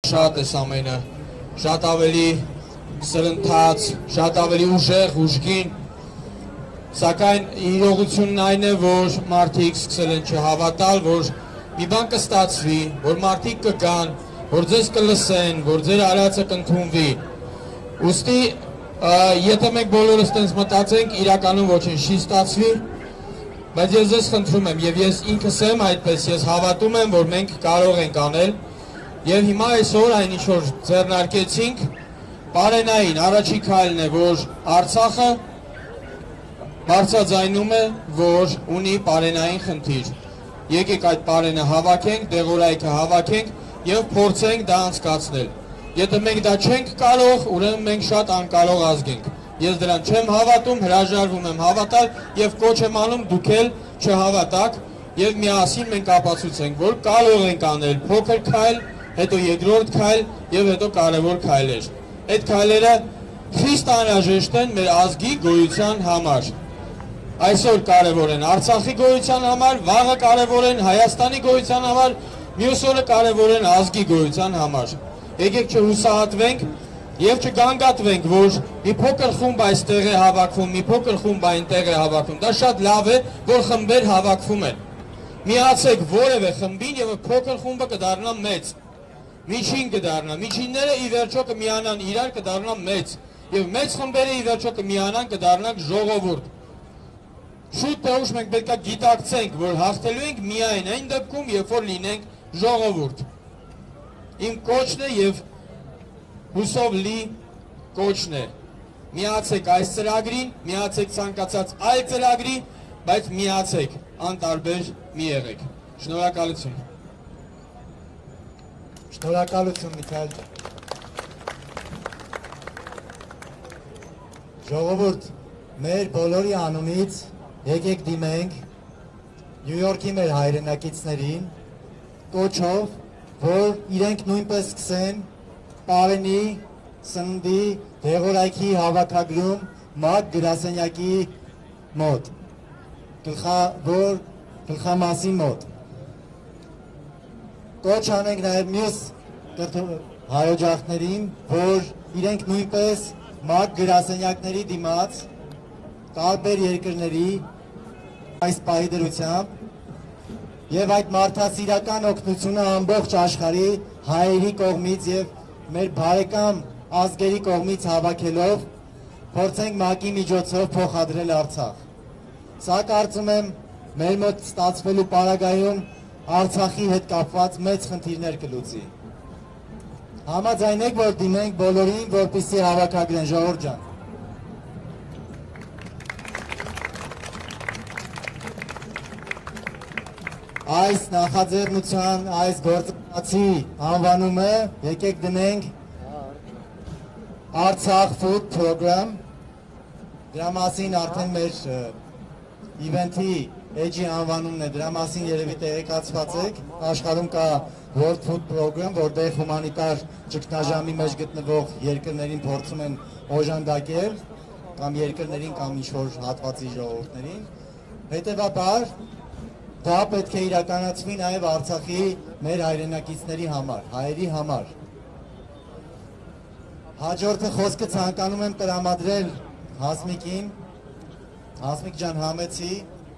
Շատ է ամենը, շատ ավելի սրընթաց, շատ ավելի ուժեղ, ուժգին, սակայն իրողությունն այն է, որ մարդիկ սկսել են չհավատալ, որ մի բան կստացվի, որ մարդիկ կգան, որ ձեզ կլսեն, որ ձեր արածը կընդունվի։ Ուստի, եթե մենք բոլորս տենց մտածենք, իրականում ոչինչ չի ստացվի, բայց ես ձեզ խնդրում եմ, և ես ինքս եմ այդպես, ես հավատում եմ, որ մենք կարող ենք անել, և հիմա այսօր այն ինչ որ ձեռնարկեցինք, պարենային առաջի քայլն է, որ Արցախը բարձրաձայնում է, որ ունի պարենային խնդիր։ Եկեք այդ պարենը հավաքենք, դեղորայքը հավաքենք և փորձենք դա անցկացնել։ Եթե մենք դա չենք կարող, ուրեմն մենք շատ անկարող ազգ ենք։ Ես դրան չեմ հավատում, հրաժարվում եմ հավատալ և կոչ եմ անում դուք էլ չհավատաք և միասին մենք ապացուցենք, որ կարող ենք անել փոքր քայլ, հետո երկրորդ քայլ և հետո կարևոր քայլեր։ Այդ քայլերը խիստ անհրաժեշտ են մեր ազգի գոյության համար։ Այսօր կարևոր են Արցախի գոյության համար, վաղը կարևոր են Հայաստանի գոյության համար, մյուս օրը կարևոր են ազգի գոյության համար։ Եկեք չհուսահատվենք և չգանգատվենք, որ մի փոքր խումբ այստեղ է հավաքվում, մի փոքր խումբ այնտեղ է հավաքվում։ Դա շատ լավ է, որ խմբեր հավաքվում են։ Միացեք որևէ խմբին և փոքր խումբը կդառնա մեծ։ Միջին կդառնա, միջինները ի վերջո կմիանան իրար, կդառնա մեծ, և մեծ խմբերը ի վերջո կմիանան, կդառնանք ժողովուրդ։ Շուտ թե ուշ մենք պետք է գիտակցենք, որ հաղթելու ենք միայն այն դեպքում, երբ որ լինենք ժողովուրդ։ Իմ կոչն է և հուսով լի կոչն է։ Միացեք այս ծրագրին, միացեք ցանկացած այլ ծրագրի, բայց միացեք, անտարբեր մի եղեք։ Շնորհակալություն։ Շնորհակալություն Միքայել։ Ժողովուրդ, մեր բոլորի անունից եկեք դիմենք Նյու Յորքի մեր հայրենակիցներին կոչով, որ իրենք նույնպես սկսեն պարենի, սննդի, դեղորայքի հավաքագրում ՄԱԿ գրասենյակի մոտ, գլխամասի մոտ։ Կոչ անենք նաև մյուս հայօջախներին, որ իրենք նույնպես ՄԱԿ գրասենյակների դիմաց տարբեր երկրների այս պահի դրությամբ և այդ մարդասիրական օգնությունը ամբողջ աշխարհի հայերի կողմից և մեր բարեկամ ազգերի կողմից հավաքելով փորձենք ՄԱԿ-ի միջոցով փոխադրել Արցախ։ Սա կարծում եմ մեր մոտ ստացվելու պարագայում Արցախի հետ կապված մեծ խնդիրներ կլուծի։ Համաձայնեք, որ դիմենք բոլորին, որպեսզի հավաքագրեն, ժողովուրդ ջան։ Այս նախաձեռնության, այս գործընթացի անվանումը եկեք դնենք Արցախ Food Program։ Դրա մասին արդեն մեր իվենթի էջի անվանումն է, դրա մասին երևի տեղեկացված եք։ Աշխարհում կա World Food Program, որտեղ հումանիտար ճգնաժամի մեջ գտնվող երկրներին փորձում են օժանդակել, կամ երկրներին կամ ինչ-որ հատվածի ժողովուրդներին։ Հետևաբար դա պետք է իրականացվի նաև Արցախի մեր հայրենակիցների համար, հայերի համար։ Հաջորդը խոսքը ցանկանում եմ տրամադրել Հասմիկին, Հասմիկ ջան Համեցի։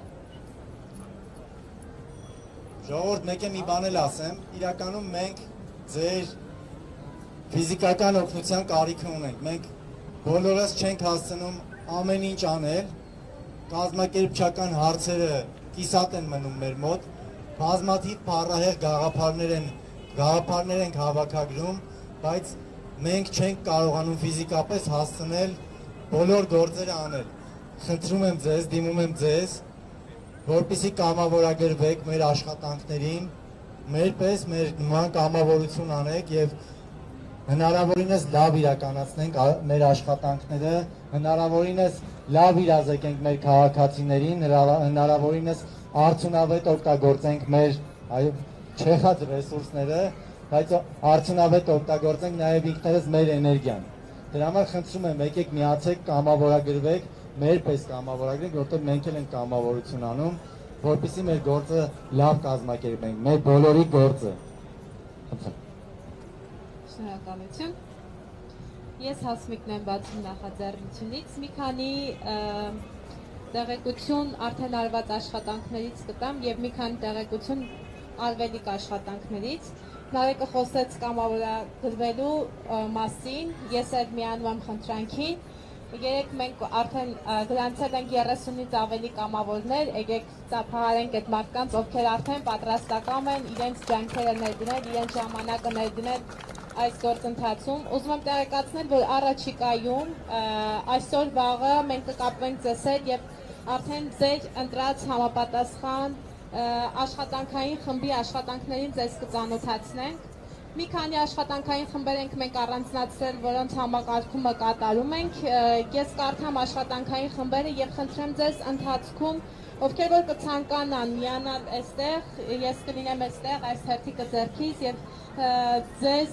Ժողովուրդ, մեկ է մի բան էլ ասեմ, իրականում մենք ձեր ֆիզիկական օգնության կարիքը ունենք, մենք բոլորս չենք հասցնում ամեն ինչ անել, կազմակերպչական հարցերը կիսատ են մնում մեր մոտ, բազմաթիվ փառահեղ գաղափարներ ենք հավաքագրում, բայց մենք չենք կարողանում ֆիզիկապես հասցնել բոլոր գործերը անել։ Խնդրում եմ ձեզ, դիմում եմ ձեզ, որպեսզի կամավորագրվեք մեր աշխատանքներին, մեր պես մեր նման կամավորություն անեք և հնարավորինս լավ իրականացնենք մեր աշխատանքները, հնարավորինս լավ իրազեկենք մեր քաղաքացիներին, հնարավորինս արդյունավետ օգտագործենք մեր չեխած ռեսուրսները, բայց արդյունավետ օգտագործենք նաև ինքներս մեր էներգիան։ Դրա համար խնդրում եմ, եկեք միացեք, կամավորագրվեք, մեր պես կամավորագրենք, որտեղ մենք էլ ենք կամավորություն անում, որպեսզի մեր գործը լավ կազմակերպենք, մեր բոլորի գործը։ Շնորհակալություն։ Ես Հասմիկն եմ բացում նախաձեռնությունից։ Մի քանի տեղեկություն արդեն արված աշխատանքներից կտամ եւ մի քանի տեղեկություն արվելիք աշխատանքներից։ Նարեկը խոսեց կամավորագրվելու մասին, ես էլ միանում եմ խնդրանքին։ Երեք մենք արդեն գրանցել ենք 30-ից ավելի կամավորներ, եկեք ծափահարենք այդ մարդկանց, ովքեր արդեն պատրաստական են իրենց ջանքերը ներդնել, իրենց ժամանակը ներդնել այս գործընթացում։ Ուզում եմ տեղեկացնել, որ առաջիկայում այսօր վաղը մենք կկապվենք ձեզ հետ եւ արդեն ձեր ընտրած համապատասխան աշխատանքային խմբի աշխատանքներին ձեզ կծանոթացնենք։ Մի քանի աշխատանքային խմբեր ենք մենք առանձնացրել, որոնց համակարգումը կատարում ենք։ Ես կարդամ աշխատանքային խմբերը եւ խնդրեմ ձեզ ընթացքում, ովքեր որ կցանկանան միանալ այստեղ, ես կլինեմ այստեղ այս հերթիկը ձեռքից եւ ձեզ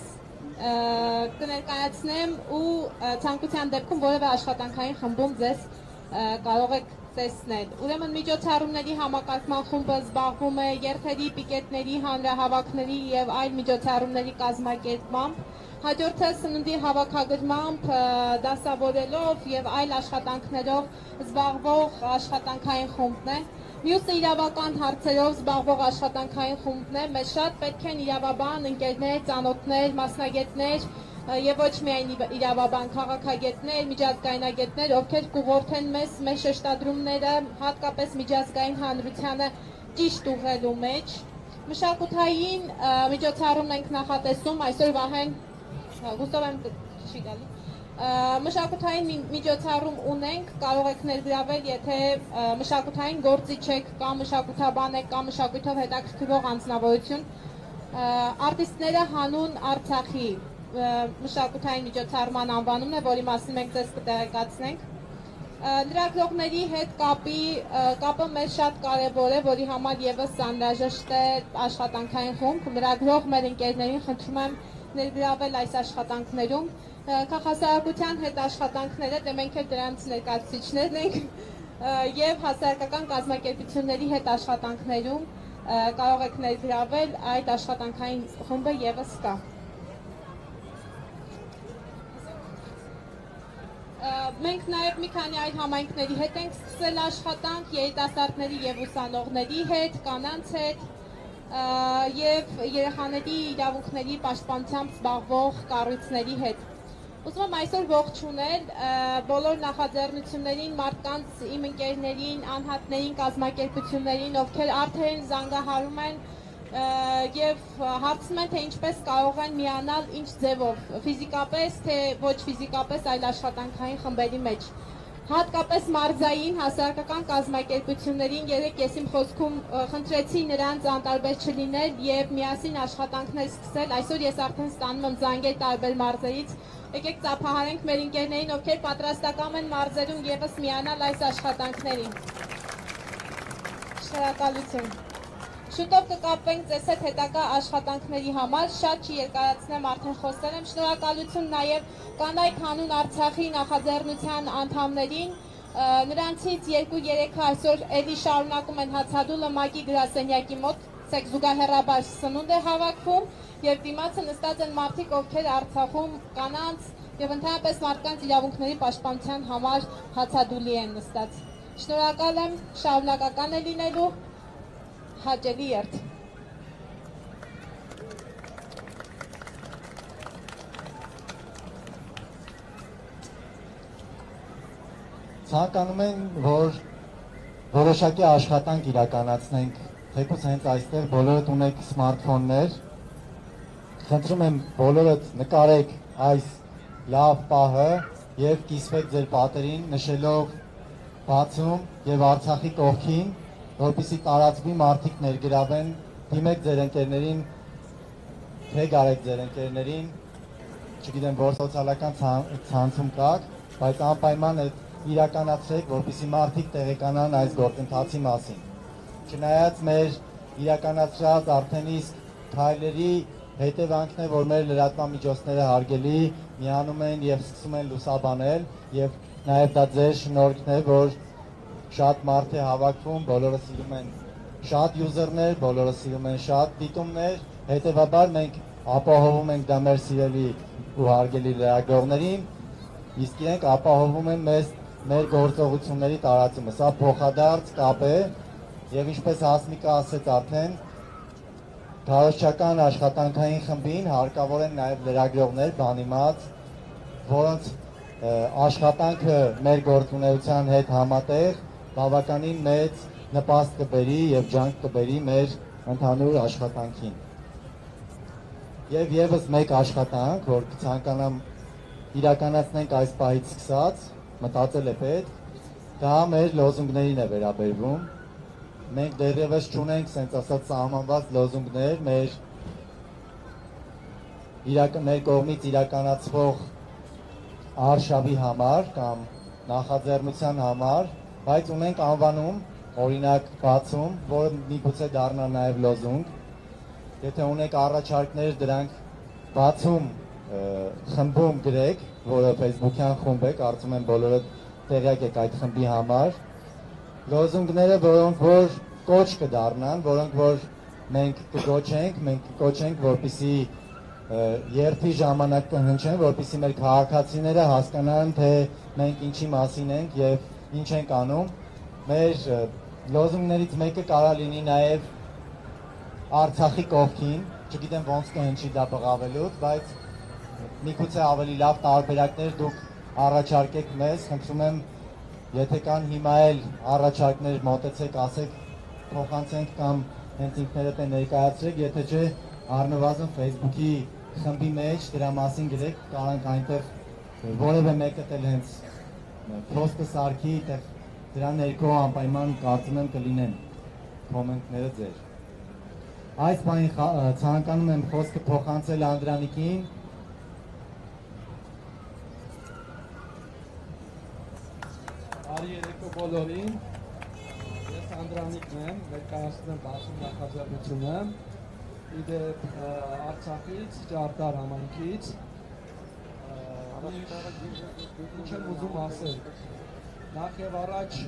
կներկայացնեմ ու ցանկության դեպքում որևէ աշխատանքային խմբում ձեզ կարող եք տեսնել։ Ուրեմն միջոցառումների համակարգման խումբը զբաղվում է երթերի, պիկետների, հանրահավաքների եւ այլ միջոցառումների կազմակերպմամբ, հաջորդը սննդի հավաքագրմամբ, դասավորելով եւ այլ աշխատանքներով զբաղվող աշխատանքային խումբն է։ Մյուսը իրավական հարցերով զբաղվող աշխատանքային խումբն է։ Մեզ շատ պետք են իրավաբան, ընկերներ, ծանոթներ, մասնագետներ եւ ոչ միայն իրավաբան, քաղաքագետներ, միջազգայնագետներ, ովքեր կուղղորդեն մեր շեշտադրումները հատկապես միջազգային հանրությանը ճիշտ ուղղելու մեջ։ Մշակութային միջոցառում ենք նախատեսում, այսօր Վահեն հուսով եմ չի գալի։ Մշակութային միջոցառում ունենք, կարող եք ներգրավել, եթե մշակութային գործիչ եք, կամ մշակութաբան եք, կամ մշակույթով հետաքրքրվող անձնավորություն, արտիստները հանուն Արցախի մշակութային միջոցառման անվանումն է, որի մասին մենք ձեզ կտեղեկացնենք։ Լրագրողների հետ կապը մեզ շատ կարևոր է, որի համար եւս անհրաժեշտ է աշխատանքային խումբ։ Լրագրող մեր ընկերներին խնդրում եմ ներգրավել այս աշխատանքներում։ Քաղաքասարակության հետ աշխատանքները, դե մենք էլ դրանց ներկայացուցիչներն ենք, եւ հասարակական կազմակերպությունների հետ աշխատանքներում կարող եք ներգրավել, այդ աշխատանքային խումբը եւս կա։ Մենք նաև մի քանի այլ համայնքների հետ ենք սկսել աշխատանք, երիտասարդների եւ ուսանողների հետ, կանանց հետ եւ երեխաների իրավունքների պաշտպանությամբ զբաղվող կառույցների հետ։ Ուզում եմ այսօր ողջունել բոլոր նախաձեռնություններին, մարդկանց, իմ ընկերներին, անհատներին, կազմակերպություններին, ովքեր արդեն զանգահարում են եւ հարցնում են, թե ինչպես կարող են միանալ, ինչ ձևով, ֆիզիկապես, թե ոչ ֆիզիկապես այլ աշխատանքային խմբերի մեջ։ Հատկապես մարզային հասարակական կազմակերպություններին երեք ես իմ խոսքում խնդրեցի նրանց անտարբեր չլինել եւ միասին աշխատանքներ սկսել։ Այսօր ես արդեն ստանում եմ զանգեր տարբեր մարզերից։ Եկեք ծափահարենք մեր ընկերներին, ովքեր պատրաստական են մարզերում եւս միանալ այս աշխատանքներին։ Շնորհակալություն։ Շուտով կկապվենք ձեզ հետ հետագա աշխատանքների համար, շատ չերկարացնեմ, արդեն խոսել եմ, շնորհակալություն նաև կանայք հանուն Արցախի նախաձեռնության անդամներին, նրանցից 2-3-ը այսօր էլի շարունակում են հացադուլը ՄԱԿ-ի գրասենյակի մոտ, զուգահեռաբար սնունդ է հավաքվում եւ դիմացը նստած են մարդիկ, ովքեր Արցախում կանանց եւ ընդհանրապես մարդկանց իրավունքների պաշտպանության համար հացադուլի են նստած։ Շնորհակալ եմ, շարունակական է լինելու հաճելի երթ։ Ցանկանում են, որ որոշակի աշխատանք իրականացնենք, թեկուզ հենց այստեղ բոլորդ ունեք սմարթֆոններ, խնդրում եմ բոլորդ նկարեք այս լավ պահը եւ կիսվեք ձեր պատերին նշելով բացում եւ Արցախի կողքին, որպեսզի տարածվի մարդիկ ներգրավեն, դիմեք ձեր ընկերներին, թեգ արեք ձեր ընկերներին, չգիտեմ որ սոցիալական ցանցում կաք, բայց անպայման իրականացրեք, որպեսզի մարդիկ տեղեկանան այս գործընթացի մասին։ Չնայած մեր իրականացրած արդեն իսկ քայլերի հետևանքն է, որ մեր լրատվական միջոցները հարգելի միանում են եւ սկսում են լուսաբանել եւ նաեւ դա ձեր շնորհքն է, որ շատ մարդ է հավաքվում, բոլորը սիրում են շատ յուզերներ, բոլորը սիրում են շատ դիտումներ, հետևաբար մենք ապահովում ենք դա մեր սիրելի ու հարգելի լրագրողներին, իսկ իրենք ապահովում են մեր գործողությունների տարածումը։ Սա փոխադարձ կապ է եւ ինչպես Հասմիկը ասեց արդեն, քարոզչական աշխատանքային խմբին հարկավոր են նաեւ լրագրողներ, բանիմաց, որոնց աշխատանքը մեր գործունեության հետ համատեղ բավականին մեծ նպաստ կբերի եւ ջանք կբերի մեր ընդհանուր աշխատանքին։ Եվ եւս մեկ աշխատանք, որ կցանկանամ իրականացնենք այս պահից սկսած, մտածել է պետք, դա մեր լոզունգներին է վերաբերվում։ Մենք դեռևս չունենք sense ասած սահմանված լոզունգներ մեր կողմից իրականացվող արշավի համար կամ նախաձեռնության համար, բայց ունենք անվանում, օրինակ բացում, որը միգուցե դառնա նաև լոզունգ։ Եթե ունեք առաջարկներ, դրանք բացում խմբում գրեք, որը Facebook-յան խումբ է, կարծում եմ բոլորը տեղյակ եք այդ խմբի համար։ Լոզունգները, որոնք որ կոչ կդառնան, որոնք որ մենք կկոչենք, որպեսզի երթի ժամանակ կհնչեն, որպեսզի մեր քաղաքացիները հասկանան, թե մենք ինչի մասին ենք եւ ինչ ենք անում։ Մեր լոզունգներից մեկը կարող լինի նաեւ Արցախի կողքին, չգիտեմ ոնց կհնչի դա բղավելուց, բայց միգուցե ավելի լավ տարբերակներ դուք առաջարկեք մեզ, խնդրում եմ, եթե կան հիմա էլ առաջարկներ մոտեցեք, ասեք, փոխանցենք կամ հենց ինքներդ ներկայացրեք, եթե չէ, առնվազն Facebook-ի խմբի մեջ դրա մասին գրեք, կարանք այնտեղ որևէ մեկը էլ հենց post-ը սարքի, դրա ներքո անպայման կարծում եմ կլինեն կոմենտները ձեր։ Այս բանի ցանկանում եմ խոսքը փոխանցել Անդրանիկին։ Բարի երեկո բոլորին։ Ես Անդրանիկն եմ, ներկայացնում եմ բացում նախաձեռնությունը։ Իդեպ Արցախից, Ջարդար համայնքից։ Ինչ եմ ուզում ասել։ Նախ եւ առաջ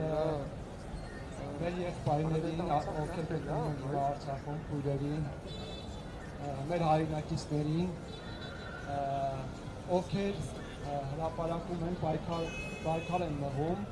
մեր եղբայրներին, ովքեր գտնվում են հիմա Արցախում, քույրերին, մեր հայրենակիցներին, ովքեր հրապարակում են, պայքար են մղում,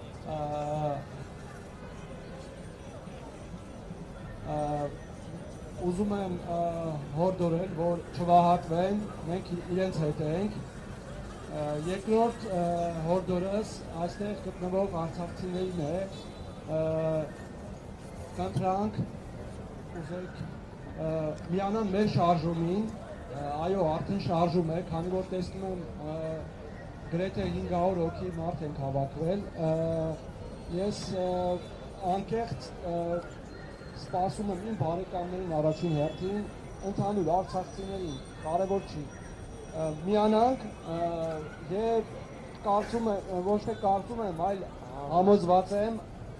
ուզում եմ հորդորել, որ չվահատվեն, մենք իրենց հետ ենք։ Երկրորդ հորդորս այստեղ գտնվող արցախցիներին է, կընտրանք ուզեք միանան մեր շարժումին, այո, արդեն շարժում է, քանի որ տեսնում եմ գրեթե 500 հոգի մարդ ենք հավաքվել, ես անկեղծ սպասում եմ իմ բարեկամներին առաջին հերթին, ընդհանուր արցախցիներին, կարևոր չի, միանանք և կարծում եմ, ոչ թե կարծում եմ, այլ համոզված եմ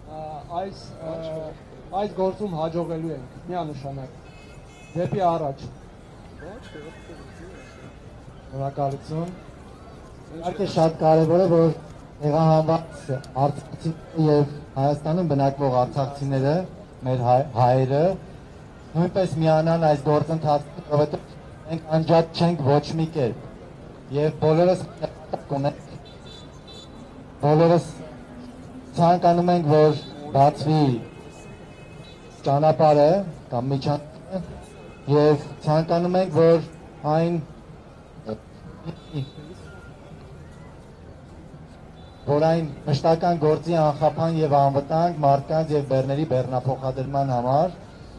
այս գործում հաջողելու ենք, միանշանակ, դեպի առաջ։ Շնորհակալություն։ Իհարկե շատ կարևոր է, որ տեղահանված արցախցիները եւ Հայաստանում բնակվող արցախցիները, մեր հայերը, նույնպես միանան այս գործընթացին, որովհետեւ մենք անջատ չենք ոչ մի կերպ եւ բոլորս ունենք, բոլորս ցանկանում ենք, որ բացվի ճանապարհը կամ միջանցքը եւ ցանկանում ենք, որ այն մշտական գործի անխափան եւ անվտանգ մարդկանց եւ բեռների բեռնափոխադրման համար։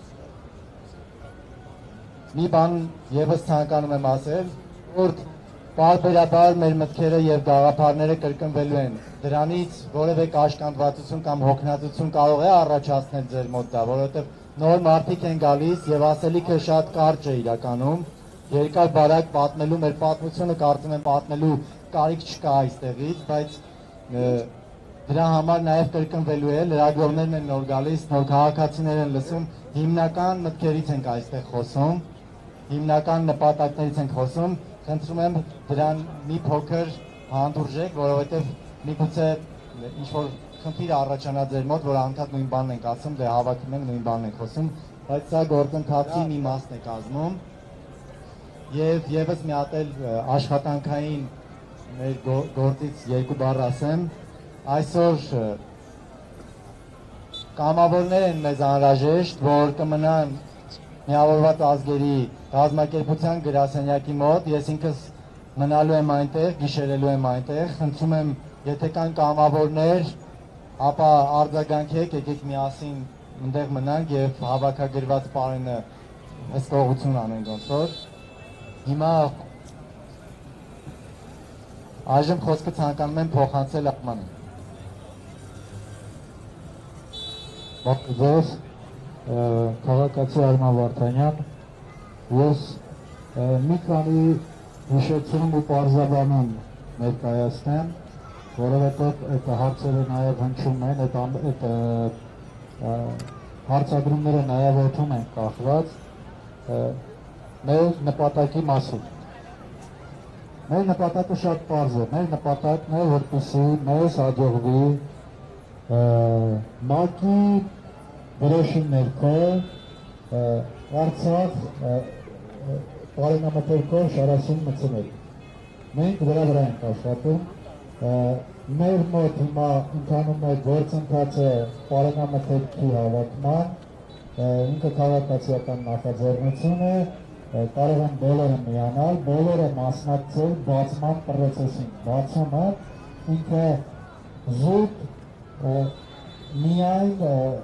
Մի բան եւս ցանկանում եմ ասել, որ պարբերաբար մեր մտքերը եւ գաղափարները կրկնվելու են։ Դրանից որևէ կաշկանդվածություն կամ հոգնածություն կարող է առաջացնել ձեր մոտ դա, որովհետեւ նոր մարդիկ են գալիս եւ ասելիքը շատ կարճ է իրականում։ Երկար բարակ պատմելու մեր պատմությունը կարծում եմ պատմելու կարիք չկա այստեղից, բայց դրա համար նաեւ կրկնվելու է, լրագրողներն են նոր գալիս, նոր քաղաքացիներ են լսում, հիմնական մտքերից ենք այստեղ խոսում, հիմնական նպատակներից ենք խոսում, խնդրում եմ դրան մի փոքր հանդուրժեք, որովհետեւ միգուցե ինչ-որ խնդիր առաջանա ձեր մոտ, որ անդադ նույն բանն ենք ասում, դե հավաքում ենք նույն բանն ենք խոսում, բայց սա գործընթացի մի մասն է կազմում։ Եվ եւս մի հատ էլ աշխատանքային մեր գործից երկու բառ ասեմ, այսօր կամավորներ են մեզ անհրաժեշտ, որ կմնան Միավորված ազգերի կազմակերպության գրասենյակի մոտ, ես ինքս մնալու եմ այնտեղ, գիշերելու եմ այնտեղ, խնդրում եմ, եթե կան կամավորներ, ապա արձագանքեք, եկեք միասին այնտեղ մնանք եւ հավաքագրված բառերը հսկողություն անենք ոնց որ։ Հիմա այժմ խոսքը ցանկանում եմ փոխանցել Ատմանին։ Ձեզ քաղաքացի Արման Վարդանյան, ես մի քանի հիշեցում ու պարզաբանում ներկայացնեմ, որովհետև այդ հարցերը նաև հնչում են, այդ հարցադրումները նաև օդում են կախված մեր նպատակի մասին։ Մեր նպատակը շատ պարզ է, մեր նպատակն է, որպեսզի մեզ հաջողվի ՄԱԿ-ի դրոշի ներքո Արցախ բարենամտերքով շարասուն մտցնել։ Մենք դրա վրա ենք աշխատում, մեր մոտ հիմա ընթանում է գործընթացը բարենամտերքի հավաքման, ինքը քաղաքացիական նախաձեռնություն է, կարող են բոլորը միանալ, բոլորը մասնակցել բացման պրոցեսին։ Բացումը ինքը զուտ միայն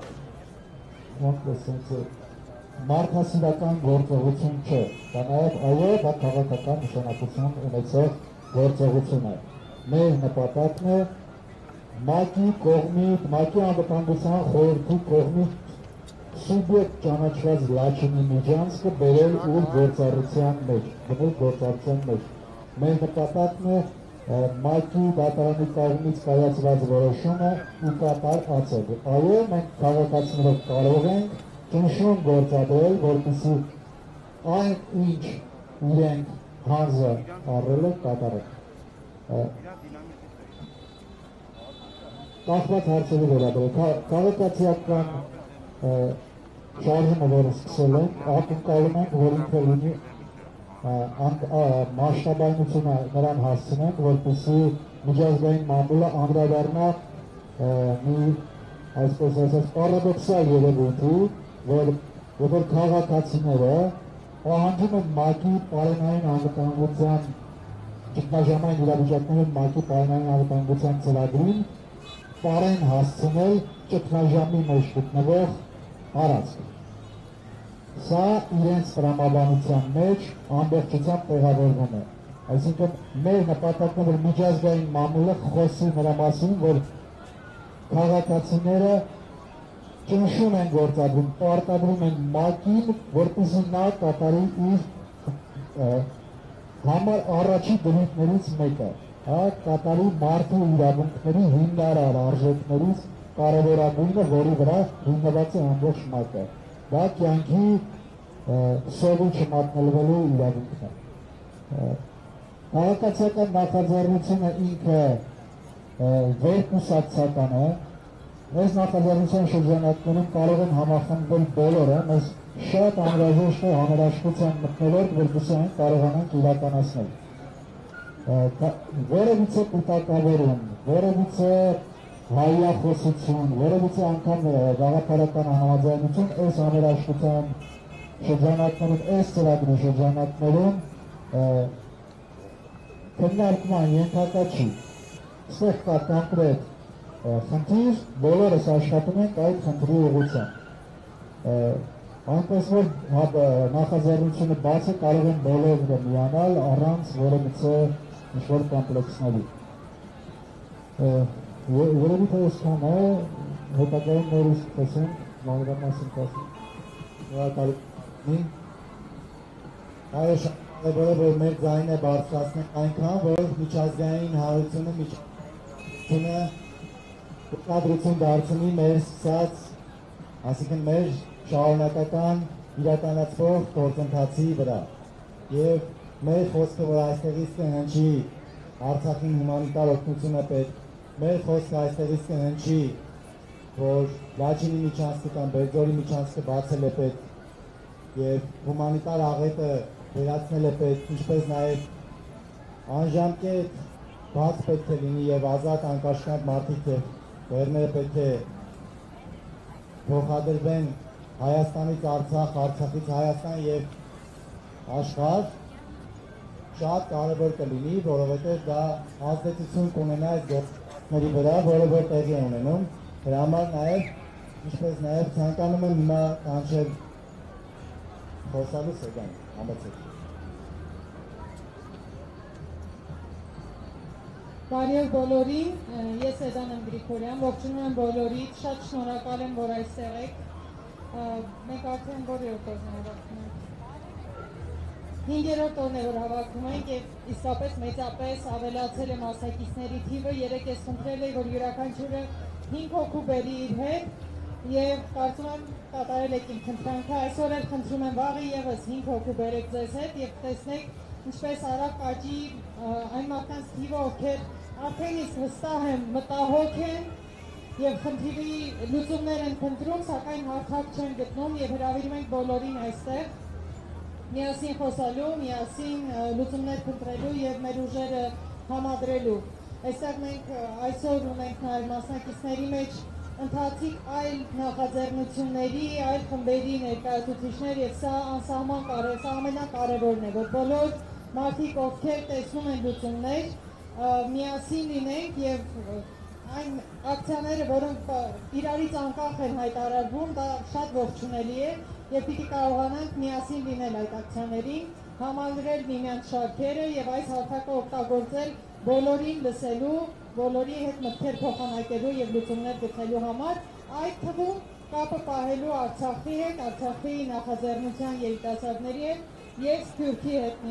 մարդասիրական գործողություն չէ, դա նաև այո, դա քաղաքական նշանակություն ունեցող գործողություն է։ Մեր նպատակն է ՄԱԿ-ի կողմից, ՄԱԿ-ի անվտանգության խորհրդի կողմից սուբյեկտ ճանաչված Լաչինի Միջանցքը բերել ուր գործառության մեջ, բնել գործառության մեջ։ Մեր նպատակն է ՄԱԿ-ի դատարանի կողմից կայացված որոշումը ու կատար ացել։ Այո, մենք քաղաքացիներով կարող ենք ճնշում գործադրել, որպեսզի այն ինչ իրենք հանձը առել են կատարել։ Կախված հարցերի վերաբերյալ քաղաքացիական շարժումը, որը սկսել ենք, ակնկալում ենք, որ ինքը լինի մասշտաբայնությունը նրան հասցնենք, որպեսզի միջազգային մամուլը անդրադառնա մի, այսպես ասած, պարադոքսալ երևույթի, որ քաղաքացիները պահանջում են ՄԱԿ-ի պարենային անվտանգության ճգնաժամային իրավիճակներում ՄԱԿ-ի պարենային անվտանգության ծրագրին պարեն հասցնել ճգնաժամի մեջ գտնվող տարածք։ Սա իրենց տրամաբանության մեջ ամբողջությամբ տեղավորվում է։ Այսինքն մեր նպատակն է, որ միջազգային մամուլը խոսի նրա մասին, որ քաղաքացիները ճնշում են գործադրում, պարտադրում են ՄԱԿ-ին, որպեսզի նա կատարի իր համար առաջի դրույթներից մեկը, կատարի մարդու իրավունքների հիմնարար արժեքներից կարևորագույնը, որի վրա հիմնված է ամբողջ ՄԱԿ-ը։ Դա կյանքի սովի չմատնելու իրավունքն է։ Քաղաքացիական նախաձեռնությունը ինքը վերկուսակցական է։ Այս նախաձեռնության շրջանակներում կարող են համախմբվել բոլորը, մեզ շատ անհրաժեշտ է համերաշխության մթնոլորտ, որպեսզի այն կարողանանք իրականացնել։ Որևիցե կուտակավորում, որևիցե հայախոսություն, որևիցե անգամ գաղափարական համաձայնություն այս համերաշխության շրջանակներում, այս ծրագրի շրջանակներում քննարկման ենթակա չի։ Ստեղ կա կոնկրետ խնդիր, բոլորս աշխատում ենք այդ խնդրի ուղղությամբ։ Այնպես որ նախաձեռնությունը բաց է, կարող են բոլորը միանալ առանց որևիցե ինչ-որ կոմպլեքսների։ Որևիցե այսքան է, հետագայում նորից կխոսենք, մանրամասն կասենք։ Այո, շնորհակալ որ մեր ձայնը բարձրացնենք այնքան, որ միջազգային հանրությունը ուղղադրություն դարձնի մեր սկսած, այսինքն մեր շարունակական իրականացվող գործընթացի վրա։ Եվ մեր խոսքը, որ այստեղից կհնչի Արցախին հումանիտար օգնությունը պետք, մեր խոսքը այստեղից կհնչի, որ Լաչինի միջանցքը կամ Բերձորի միջանցքը բացել է պետք, եւ հումանիտար աղետը վերացնել է պետք, ինչպես նաև անժամկետ բաց պետք է լինի եւ ազատ անկաշկանդ մարդիկ եւ բեռները պետք է փոխադրվեն Հայաստանից Արցախ, Արցախից Հայաստան եւ աշխարհ, շատ կարևոր կլինի, որովհետեւ դա ազդեցություն կունենա այդ գործերի վրա, որը որ տեղի է ունենում։ Դրա համար նաև, ինչպես նաև ցանկանում եմ հիմա կանչել խոսալու Սեգան, համեցեք։ Բարև բոլորին, ես Սեդան եմ Գրիգորյան, ողջունում եմ բոլորիդ, շատ շնորհակալ եմ, որ այստեղ եք։ Մենք արդեն որերորդ օրն է հավաքվում ենք։ 5-րդ օրն է, որ հավաքվում ենք եւ իսկապես մեծապես ավելացել է մասնակիցների թիվը, երեք ես խնդրել էի, որ յուրաքանչյուրը 5 հոգու բերի իր հետ եւ կարծում եմ կատարել եք իմ խնդրանքը, այսօր էլ խնդրում եմ վաղը եւս 5 հոգու բերեք ձեզ հետ եւ տեսնեք ինչպես արագ կաճի այն մարդկանց թիվը, ովքեր արդեն իսկ վստահ եմ մտահոգ են եւ խնդրի լուծումներ են փնտրում, սակայն հարթակ չեն գտնում եւ հրավիրում ենք բոլորին այստեղ միասին խոսալու, միասին լուծումներ փնտրելու եւ մեր ուժերը համադրելու։ Այստեղ մենք այսօր ունենք նաեւ մասնակիցների մեջ ընթացիկ այլ նախաձեռնությունների, այլ խմբերի ներկայացուցիչներ եւ սա անսահման կարևոր, սա ամենակարևորն է, որ բոլոր մարդիկ, ովքեր տեսնում են լուծումներ, միասին լինենք եւ այն ակցիաները, որոնք իրարից անկախ են հայտարարվում, դա շատ ողջունելի է եւ պիտի կարողանանք միասին լինել այդ ակցիաներին, համալրել միմյանց շարքերը եւ այս հարթակը օգտագործել բոլորին լսելու, բոլորի հետ մտքեր փոխանակելու եւ լուծումներ գտնելու համար, այդ թվում կապը պահելու Արցախի հետ, Արցախի նախաձեռնության երիտասարդների հետ եւ Սփյուռքի հետ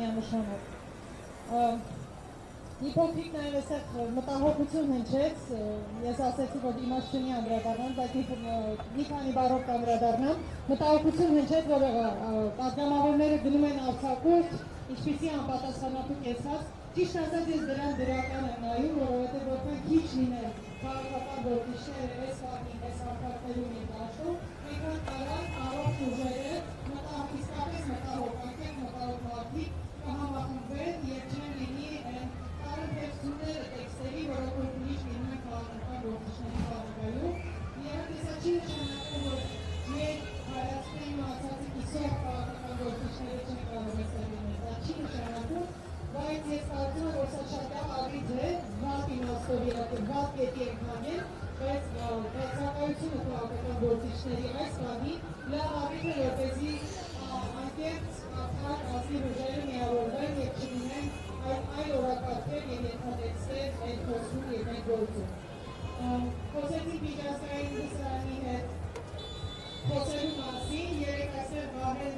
միանշանակ։ Մի փոքրիկ նաև այստեղ մտահոգություն հնչեց, ես ասեցի, որ իմաստ չունի անդրադառնալ, բայց մի քանի բառով կանդրադառնամ, մտահոգություն հնչեց, որ պատգամավորները գնում են արձակուրդ, ինչպիսի անպատասխանատու կեցած, ճիշտ ասած ես դրան դրական եմ նայում, որովհետև որքան քիչ լինեն քաղաքական գործիչները այս կազմին, այս արտակներում են դաշտում, այնքան կարան առողջ ուժերը իսկապես մտահոգանք, մտահոգ մարդիկ կհամախմբվեն եւ չեն լինի հարցումները տեքստերի, որոնք որ ուրիշ լինում են քաղաքական գործիչների պարագայում, իհարկե սա չի նշանակում, որ մեր հայացքների մահացածի կիսող քաղաքական գործիչները չեն կարող այստեղ լինել, դա չի նշանակում, բայց ես կարծում եմ, որ սա շատ լավ առիթ է, վատ իմաստով իհարկե վատ կետի ենք հանել, բայց բացակայությունը քաղաքական գործիչների այս բանի լավ առիթ է, որպեսզի անկեղծ արդար ազգի ուժերը միավորվեն եւ չլինեն այլ օրակարգեր եւ ենթատեքստեր այդ խոսում եւ այդ գործում։ Խոսեցի միջազգային դասարանի հետ խոսելու մասին, երեք այսօր Վահեն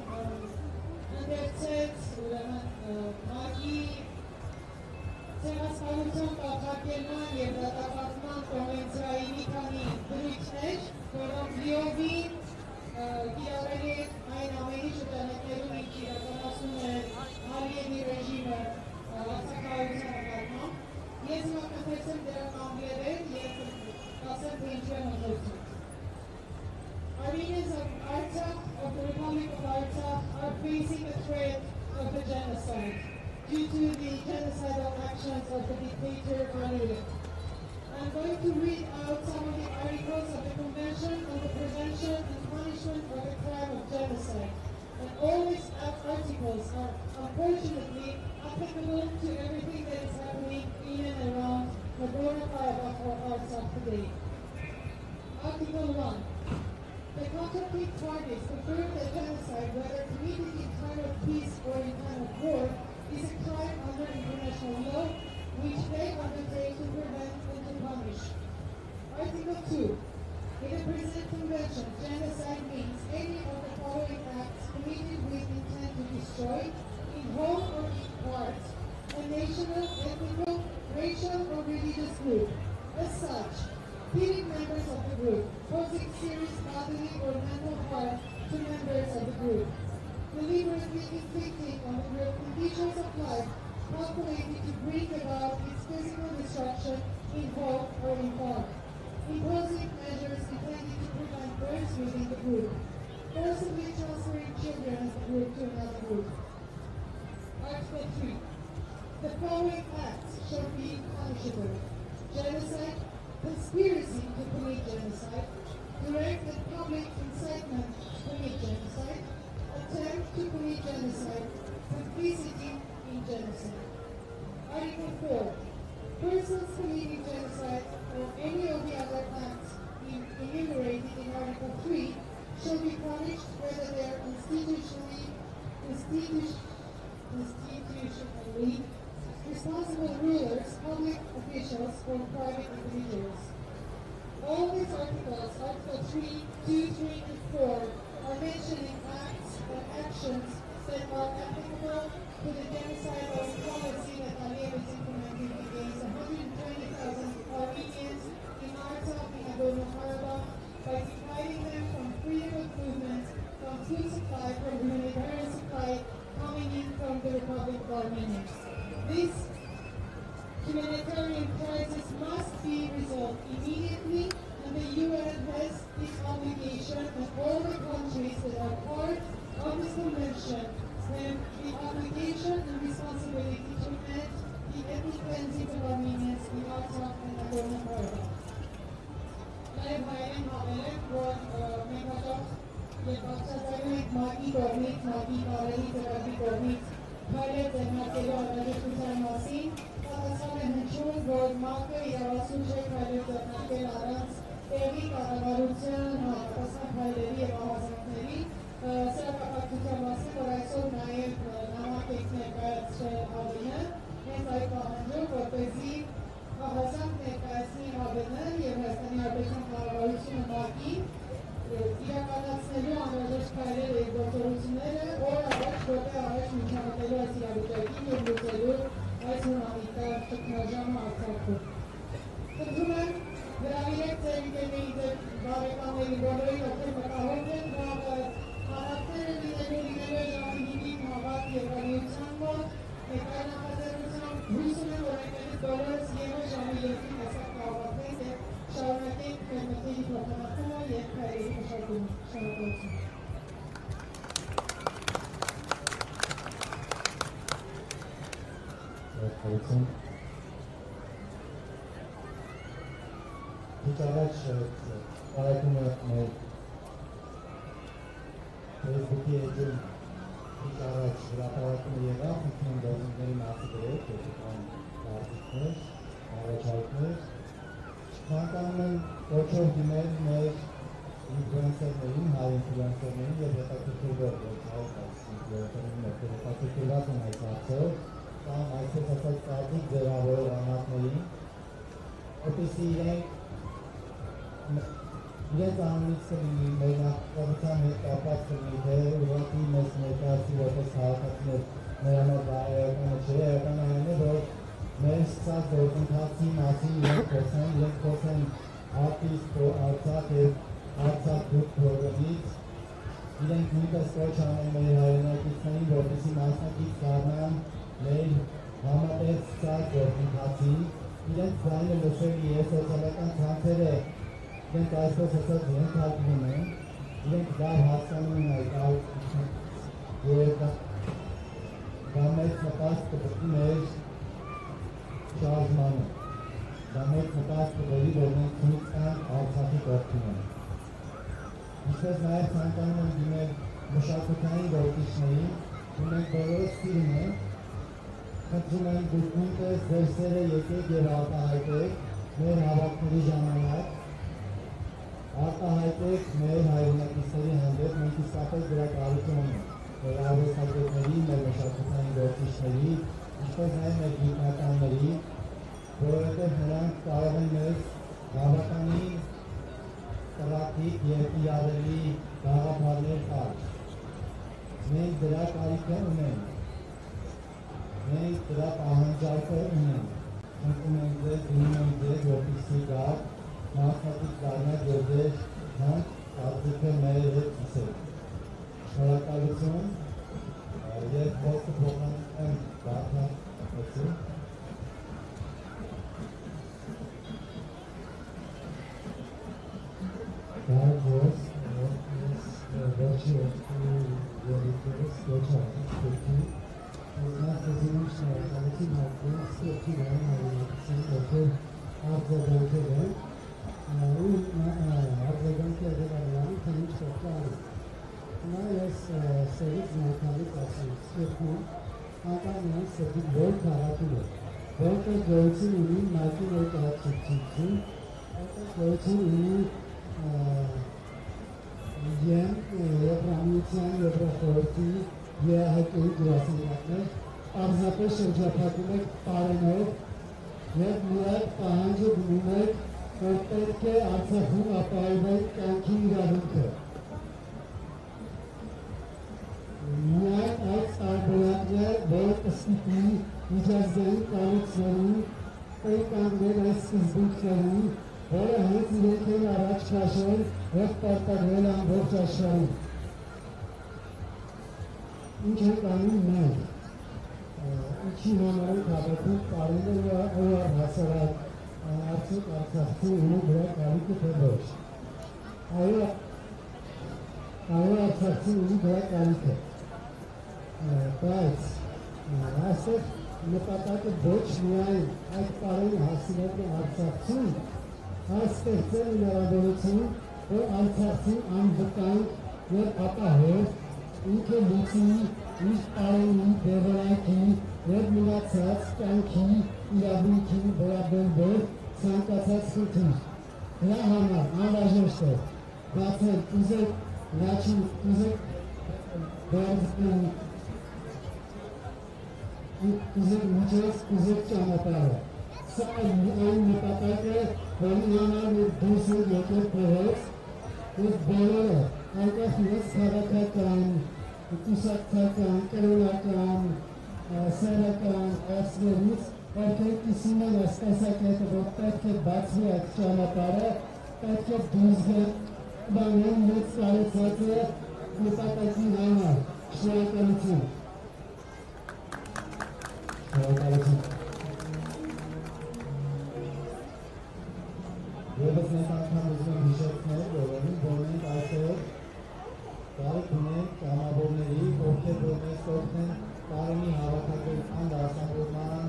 ընդերցեց ՄԱԿ-ի ցեղասպանության կանխարգելման եւ դատապարտման կոնվենցիայի մի քանի դրույթներ, որոնք լիովին կիրառել է այն ամենի շրջանակներում, ինչ իրականացնում է Ալիևի ռեժիմը Արցախայության նկատմամբ։ Ես հիմա կխոսեմ դրա անգլերեն եւ կասեմ, թե ինչու եմ խոսում։ Armenians of Artsakh, of the Republic of Artsakh, are facing a threat of the genocide due to the genocidal actions of the dictator Aliyev. I'm going to read out some of the articles of the Convention on the Prevention and Punishment of the Crime of Genocide. And all these articles are unfortunately applicable to everything that is happening in and around Nagorno-Karabakh or Artsakh today. Article 1. The conflicting parties affirm that genocide, whether committed in time of peace or in time of war, is a crime under international law, which they undertake to prevent and to punish. Article 2. In the present convention, genocide means any of the following acts committed with intent to destroy, in whole or in part, a national, ethnical, racial, or religious group. As such, killing members of the group, causing serious bodily or mental harm to members of the group, deliberately inflicting on the group conditions of life calculated to bring about its physical destruction in whole or in part, imposing measures intended to prevent births within the group, forcibly transferring children of the group to another group. Article 3. The following acts shall be punishable: genocide, conspiracy to commit genocide, direct and public incitement to commit genocide, attempt to commit genocide, complicity in genocide. Article 4. Persons committing genocide or any of the other acts enumerated in Article 3 shall be punished whether they are institutionally responsible rulers, public officials, or private individuals. All these articles, Article 3, 2, 3, and 4, are mentioning acts or actions that are applicable to the genocidal policy that Aliyev is implementing against 120,000 Armenians in Artsakh and Nagorno-Karabakh by depriving them from freedom of movement, from food supply, from humanitarian supply coming in from the Republic of Armenia. This humanitarian crisis must be resolved immediately, and the UN has this obligation, and all the countries that are part of this convention have the obligation and responsibility to end the ethnic cleansing of Armenians in Artsakh and Nagorno-Karabakh. Նաև հայերեն հավելենք, որ մենք հաջող և բացատրում ենք ՄԱԿ-ի կողմից, ՄԱԿ-ի կարելի ծրագրի կողմից քայլեր ձեռնարկելու անհրաժեշտության մասին, պատասխան է հնչում, որ ՄԱԿ-ը իրավասու չէ քայլեր ձեռնարկել առանց տեղի կառավարության համապատասխան քայլերի և ավազանքների, սրա կապակցության մասին, որ այսօր նաև նամակ եք ներկայացրել ԱՎՆ, հենց այդ պահանջով, որպեսզի Հաղասանք ներկայացնի ԱՎՆ և Հայաստանի Հանրապետության կառավարությունը ՄԱԿ-ին իրականացնելու անհրաժեշտ քայլերը և գործողությունները օր առաջ, որտեղ առաջ միջամտելու այս իրավիճակին և լուծելու այս հումանիտար ճգնաժամը Արցախում։ Խնդրում եմ հրավիրեք ձեր ընկերների, ձեր բարեկամների, բոլորին, ովքեր մտահոգ են, որ հանրակները լինելու ժամի 5-ին հավաք Եվրամիության մոտ, մեկ այլ նախաձեռնությամբ հույս ունեմ, որ եկեղեցի բոլորս ևս ժամի 7-ին հասավ կհավաքվենք և շարունակենք մեր մտքերի փոխանակումը և քայլերի մշակումը։ Շնորհակալություն։ Շնորհակալություն։ Քիչ առաջ կարակում է մեր Facebook-ի էջում քիչ առաջ հրապարակումը եղավ, ընդհանուր դասների մասը գրեք, պետական արտիքներ, առաջարկներ։ Ցանկանում եմ կոչով դիմել մեր ինֆլուենսերներին, հայ ինֆլուենսերներին և հետաքրքրվել, որ հայ ինֆլուենսերներին հետաքրքրված են այս հարցով, կամ այսպես ասած կարծիք ձևավորող անհատներին, որպեսզի իրենց անունից կլինի, մեր նախագծության հետ կապված կլինի, թե ուղղակի մեզ ներկայացնի որպես քաղաքացիներ մեր համար դա էականը չէ, էականը այն է, որ մեր սկսած գործընթացի մասին իրենք խոսեն արտիստ Արցախ և Արցախ գյուղ փորձից, իրենք նույնպես կոչ անեն մեր հայրենակիցներին, որպեսզի մասնակից դառնան մեր համատեղ սկսած գործընթացին, իրենց ձայնը լսելի է, սոցիալական ցանցերը իրենք այսպես ասած ենթարկվում են, իրենք լավ հասկանում են այդ և դա մեծ նպաստ կբրդի մեր շարժմանը, դա մեծ նպաստ կբերի, որ մենք ցույց տանք Արցախի կողքին են։ Ինչպես նաև ցանկանում եմ դիմել մշակութային գործիչներին, ու մենք բոլորս սիրում ենք, խնդրում եմ դուք նույնպես ձեր սերը եկեք և արտահայտեք մեր հավաքների ժամանակ, արտահայտեք մեր հայրենակիցների հանդեպ, մենք իսկապես դրա կարիքն ունենք, մեր արվեստագետների, մեր մշակութային գործիչների, ինչպես նաև մեր գիտնականների, որովհետև նրանք կարող են մեզ բավականին տղատիկ և իրավելի գաղափարներ տալ։ Մենք դրա կարիքը ունենք, մենք դրա պահանջարկը ունենք, խնդրում ենք ձեզ, դիմում ենք ձեզ, որպեսզի գաք, մասնակից դառնաք և ձեր կարծիքը մեր հետ կիսեք։ Շնորհակալություն և խոսքը փոխանցում Վարդան Ղուկասյանին։ Բարոս, վերջի որդու երիտորս կոչ արտիք պետքի Պարզապես շրջափակում եք պարենով և միակ պահանջը դնում եք, որ պետք է Արցախում ապահովել կյանքի իրավունքը։ Միակ այդ տարբերակն է, որ կստիպի միջազգային կառույցներին տեղ կանգնել այս սկզբունքներին, որը հենց իրենք են առաջ քաշել և պարտադրել ամբողջ աշխարհին։ Ինչ ենք անում մենք։ Ինչի համար ենք հավատում պարենը ու առհասարակ արդյոք Արցախցի ունի դրա կարիքը թե ոչ։ Այո, Արցախցի ունի դրա կարիքը։ Բայց այստեղ նպատակը ոչ միայն այդ պարենը հասցնելն է Արցախցին, այլ ստեղծել հնարավորություն, որ Արցախցին անվտանգ և ապահով ինքը լուծի իր պարենի, դեղորայքի և մնացած կյանքի իրավունքի վերաբերող ցանկացած խնդիր։ Դրա համար անհրաժեշտ է բացել ուզեք լաչի, ուզեք բարձրին, ուզեք միջոց, ուզեք ճանապարհը։ Սա այն նպատակը, որի համար մենք դուրս ենք եկել փողոց, և բոլորը, անկախ իրենց քաղաքական, կուսակցական, կրոնական, սեռական ասներից, ովքեր կիսում են այս տեսակետը, որ պետք է բացվի այդ ճանապարհը, պետք է դուրս բանեն մեծ կարեցած է նպատակի համար։ Շնորհակալություն։ Շնորհակալություն։ Եվս մեկ անգամ ուզում եմ հիշեցնել, որ մենք այսօր կարիք ունենք կամավորների, ովքեր որ մեզ կօգնեն պարենի հավաքագրական դասավորման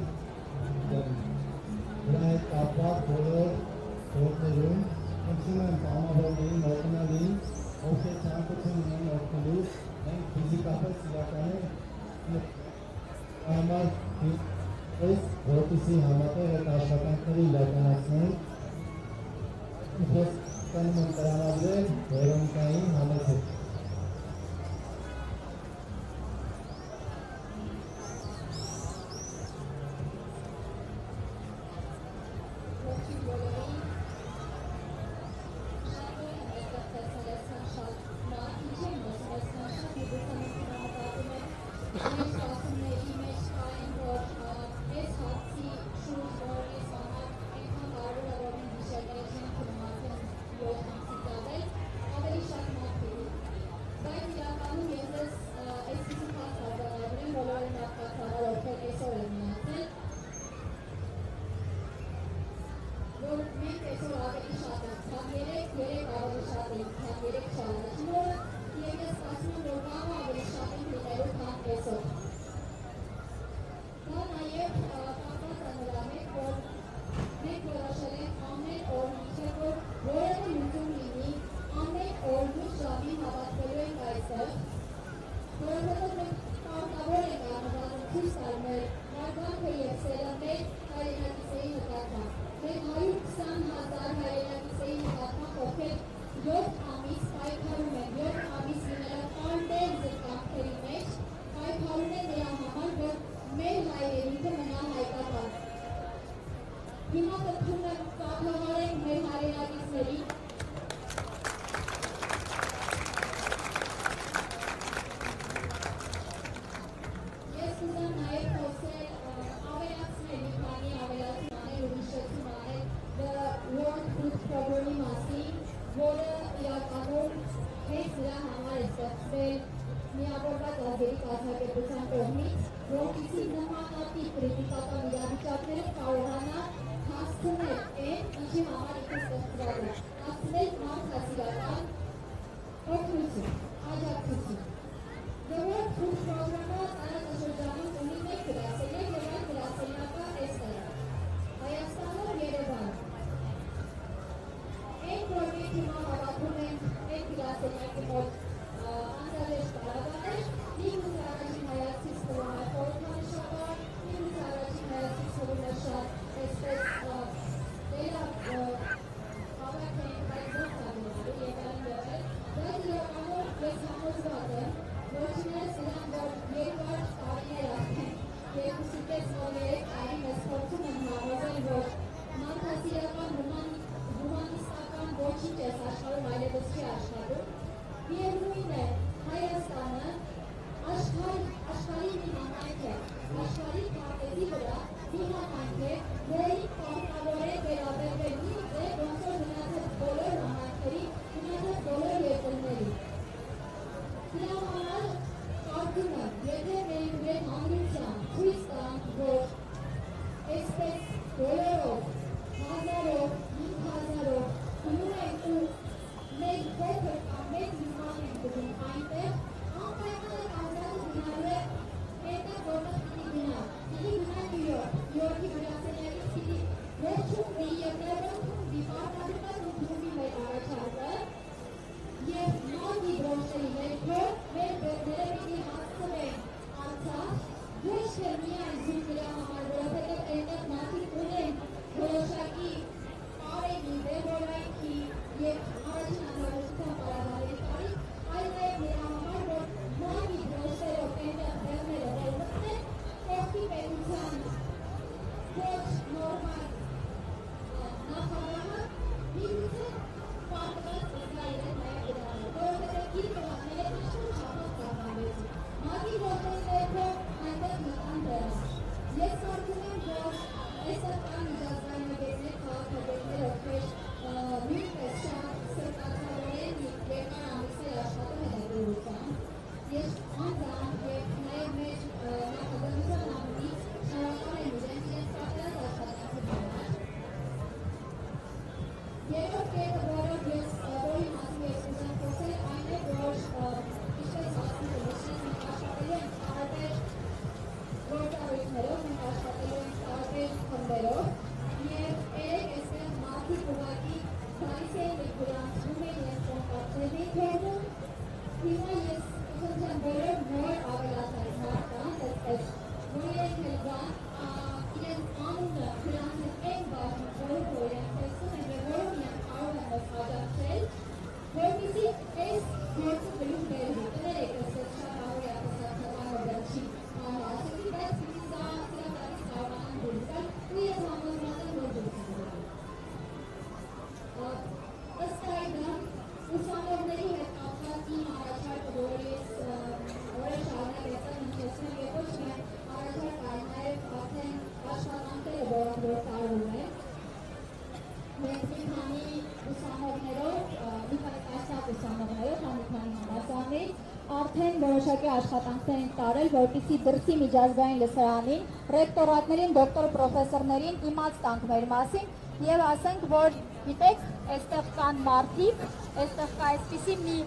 դրա հետ կապված բոլոր գործերում, խնդրում եմ կամավորներին օգնելին, ովքեր ցանկություն ունեն օգնելու, մենք ֆիզիկապես իրականում համար որպեսզի համատեղ այդ աշխատանքները իրականացնենք, Իպես կանում եմ տրամադրել Վերոնիկային համեցեք։ The World Food Programme գրասենյակի մոտ անհրաժեշտ կարողաներ, ինձ առաջին հայացքից թվում է խորհրդանշաբար, ինձ առաջին հայացքից թվում է շատ այսպես հավաք են բայց ոչ կազմելու եւ այլն եղել, բայց իրականում ես համոզված եմ, որ չնայած նրան, որ երկար տարիներ արդեն երկուսի պես որ 3 տարի մեզ փորձում են համոզել, որ մարդասիրական հումանիստական ոչինչ այս աշխարհում այլևս չի աշխատում, միևնույն է Հայաստանը աշխարհի մի համայնք է, աշխարհի քարտեզի վրա մի համայնք է, որին պարտավոր է վերաբերվել նույնպես, ոնց որ մնացած բոլոր համայնքերի, մնացած բոլոր երկրների։ Դրա համար կարծում եմ, եթե մեր հանրության ցույց տանք, որ այսպես բոլորով, հազարով, 5,000-ով գնում ենք ու մեկ փոքր կամ մեկ նման ենք գնում այնտեղ, անպայման ազատը գնալու է այնտեղ, որտեղ պիտի գնա։ Պիտի գնա Նյու Յորք, Նյու Յորքի գրասենյակից պիտի վերջումվի և ներողումվի պարտադրված ընդունվի մեր առաջարկը և նոր դիպլոմների ներքո մեր բերները պիտի հասցվեն Արցախ, ոչ թե միայն զույգ նրա համար, որովհետև այնտեղ մարդիկ ունեն որոշակի պարերի, դեղորայքի և առաջին անհրաժեշտության պարագաների տարի, այլ նաև նրա համար, որ նոր դիպլոմներով այնտեղ բերները որ մտնեն, կողքի պետության ոչ նորմալ նախագահը միգուցե պարտված զգա իրեն նաև դրանը, որովհետև իր կողքները ինչ-որ չափով կազմավեցին։ Մարդիկ ովքեր ներքո այնտեղ մտան դրան։ Ես կարծում եմ, որ այստեղ կան միջազգայնագետներ, քաղաքագետներ, ովքեր նույնպես շատ սրտացավորեն երկար ամիսներ աշխատում են այդ ուղղությամբ։ Ես անձամբ և նաև մեր նախագահության անունից շնորհակալ եմ իրենց կատարած աշխատանքի համար։ Երրորդ կետը, որով որի մասին ես ուզում խոսել, այն է, որ ինչպես հասնի նշեց, մենք աշխատելու ենք տարբեր գործառույթներով, մենք աշխատելու ենք տարբեր խմբերով և երեք այստեղ մարդիկ ուղղակի գալիս էին և գրանցվում էին իրենց կոնտակտների թողնում։ Հիմա ես խնդրեմ բոլոր նոր ավելացած մարդկանց, այսպես, որ իրենք էլ գան, իրենց անունը գրանցեն այն բաժնում, որով իրենք տեսնում են և որով իրենք կարող են մեզ աջակցել, որպեսզի այս գործը գլուխ բերվի։ Կներեք, այսպես շատ ավելի արտասարքական օբրացի ասեցի, բայց պիտի սա սրատարից կարողանան դուրս գալ ու ես համոզված եմ, որ դուրս գալու։ Ըստ այդմ, ուսանողների հետ կապված իմ առաջարկը, որը շարունակեցան հնչեցնել և ոչ միայն առաջարկ այլ նաև արդեն աշխատանքները, որոնք որ տարվում են, մենք մի քանի ուսանողներով, մի քանի տասնյակ ուսանողներով, մի քանի համալսարաններից արդեն որոշակի աշխատանքներ ենք տարել, որպեսզի դրսի միջազգային լսարանին, ռեկտորատներին, դոկտոր պրոֆեսորներին իմաց տանք մեր մասին և ասենք, որ գիտեք, այստեղ կան մարդիկ, այստեղ կա այսպիսի մի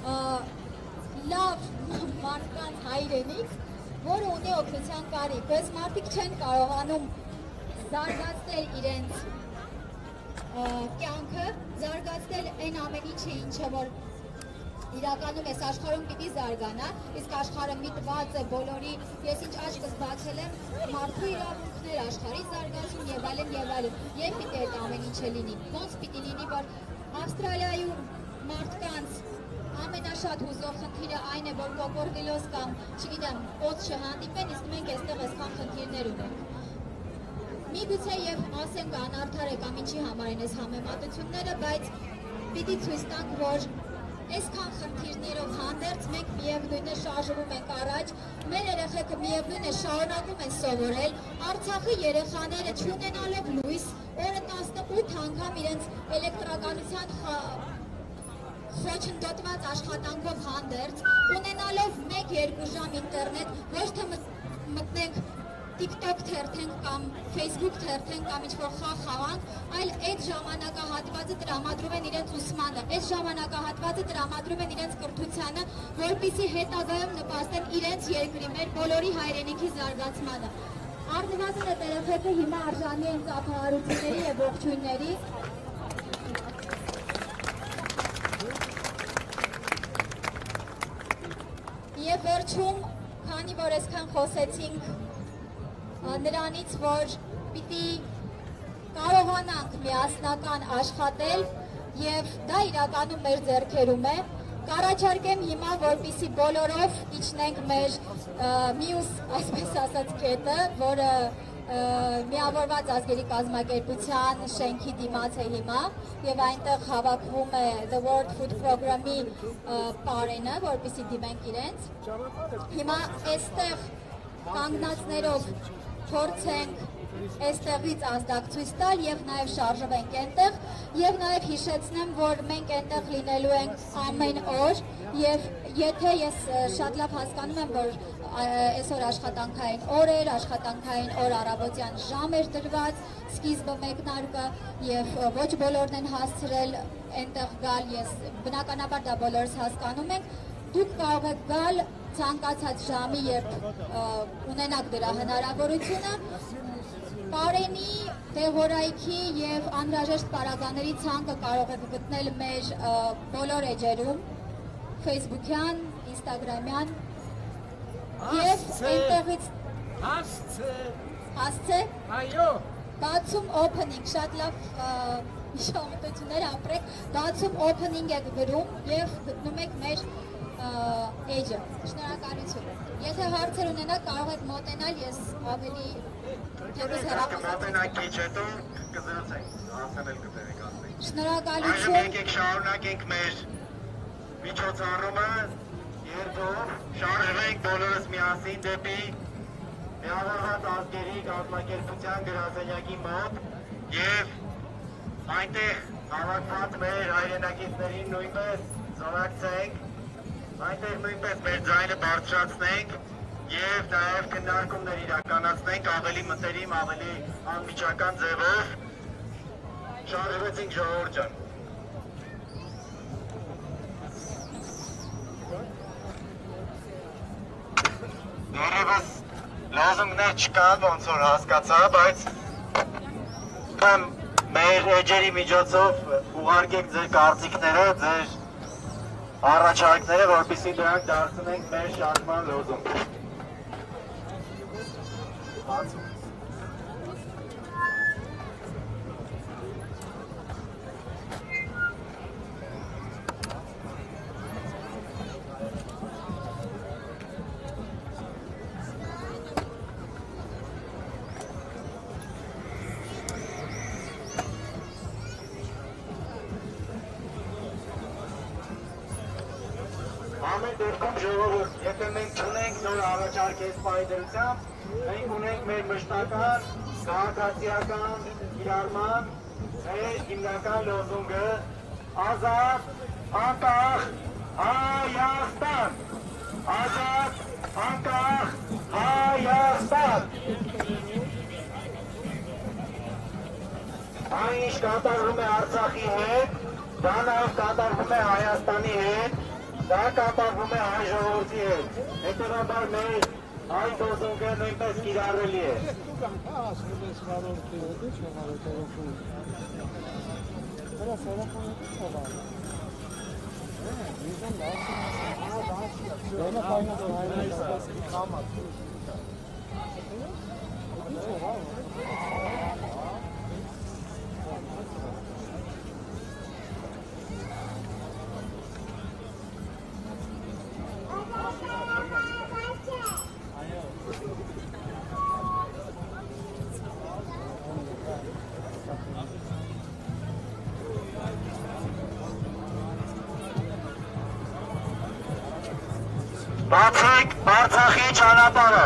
լավ մարդկանց հայրենիք, որը ունի օգնության կարիք, բայց մարդիկ չեն կարողանում զարգացնել իրենց կյանքը, զարգացնել այն ամեն ինչը, ինչը որ իրականում այս աշխարհում պիտի զարգանա, իսկ աշխարհը միտված է բոլորի, ես ինչ աչքս բացել եմ, մարդու իրավունքներ, աշխարհի զարգացում եւ այլն, եւ պիտի այդ ամեն ինչը լինի։ Ոնց պիտի լինի, որ Ավստրալիայում մարդկանց ամենաշատ հուզող խնդիրը այն է, որ կոկորդիլոզ կամ, չգիտեմ, օձ չհանդիպեն, իսկ մենք այստեղ այսքան խնդիրներ ունենք։ Միգուցե եւ ասենք անարդար է կամ ինչի համար են այս համեմատությունները, բայց պիտի ցույց տանք, որ այսքան խնդիրներով հանդերձ մենք միևնույն է շարժվում ենք առաջ, մեր երեխեքը միևնույն է շարունակում են սովորել, Արցախի երեխաները չունենալով լույս, օրը 18 անգամ իրենց էլեկտրականության խոչընդոտված աշխատանքով հանդերձ, ունենալով 1-2 ժամ ինտերնետ, ոչ թե մտնենք TikTok թերթենք կամ Facebook թերթենք կամ ինչ-որ խաղ խաղանք, այլ այդ ժամանակահատվածը տրամադրում են իրենց ուսմանը, այդ ժամանակահատվածը տրամադրում են իրենց կրթությանը, որպեսզի հետագայում նպաստեն իրենց երկրի, մեր բոլորի հայրենիքի զարգացմանը։ Առնվազն այդ երեխեքը հիմա արժանի են ծափահարությունների և ողջույնների։ Եվ վերջում, քանի որ այսքան խոսեցինք նրանից, որ պիտի կարողանանք միասնական աշխատել եւ դա իրականում մեր ձեռքերում է, կառաջարկեմ հիմա, որպեսզի բոլորով իջնենք մեր մյուս, այսպես ասած, կետը, որը Միավորված ազգերի կազմակերպության շենքի դիմաց է հիմա եւ այնտեղ հավաքվում է The World Food Program-ի պարենը, որպեսզի դիմենք իրենց։ Հիմա այստեղ կանգնածներով փորձենք այստեղից ազդակցույց տալ եւ նաեւ շարժվենք այնտեղ եւ նաեւ հիշեցնեմ, որ մենք այնտեղ լինելու ենք ամեն օր եւ եթե ես շատ լավ հասկանում եմ, որ այսօր աշխատանքային օրեր, աշխատանքային օր առավոտյան ժամ էր դրված, սկիզբը մեկնարկը եւ ոչ բոլորն են հասցրել այնտեղ գալ, ես բնականաբար դա բոլորս հասկանում ենք, դուք կարող եք գալ ցանկացած ժամի, երբ ունենաք դրա հնարավորությունը, Պարենի, դեղորայքի և անհրաժեշտ պարագաների ցանկը կարող եք գտնել մեր բոլոր էջերում, Facebook-յան, Instagram-յան և այնտեղից հասցե, բացում opening, շատ լավ շահմտություններ ապրեք, բացում opening եք գրում և գտնում եք մեր էջը, շնորհակալություն։ Եթե հարցեր ունենաք, կարող եք մոտենալ, ես ավելի թերուս հեռախոսացեք քիչ հետո կզրուցենք, հասնել կտերեք ասենք։ Շնորհակալություն։ Այժմ եկեք շարունակենք մեր միջոցառումը, երբով շարժվենք բոլորս միասին դեպի Միավորված ազգերի կազմակերպության գրասենյակի մոտ և այնտեղ հավաքված մեր հայրենակիցներին նույնպես զորակցենք, այնտեղ նույնպես մեր ձայնը բարձրացնենք և նաև քննարկումներ իրականացնենք ավելի մտերիմ, ավելի անմիջական ձևով։ Շարժվեցինք ժողովուրդ ջան։ Երևս լոզունգներ չկան, ոնց որ հասկացա, բայց մեր էջերի միջոցով ուղարկեք ձեր կարծիքները, ձեր առաջարկները, որպեսզի դրանք դարձնենք մեր շարժման լոզունգ։ Ամեն դեպքում ժողովուրդ, եթե մենք չունենք նոր առաջարկ այս պայդրությամբ, մենք ունենք մեր մշտական, քաղաքացիական իրարման, մեր հիմնական լոզունգը ազատ, անկախ, Հայաստան, ազատ, անկախ, Հայաստան։ Այն ինչ կատարվում է Արցախի հետ, դա նաև կատարվում է Հայաստանի հետ, դա կատարվում է հայ ժողովրդի հետ, հետևաբար մեր այդ լոզունգը նույնպես կիրառելի է։ Բացեք Արցախի ճանապարհը։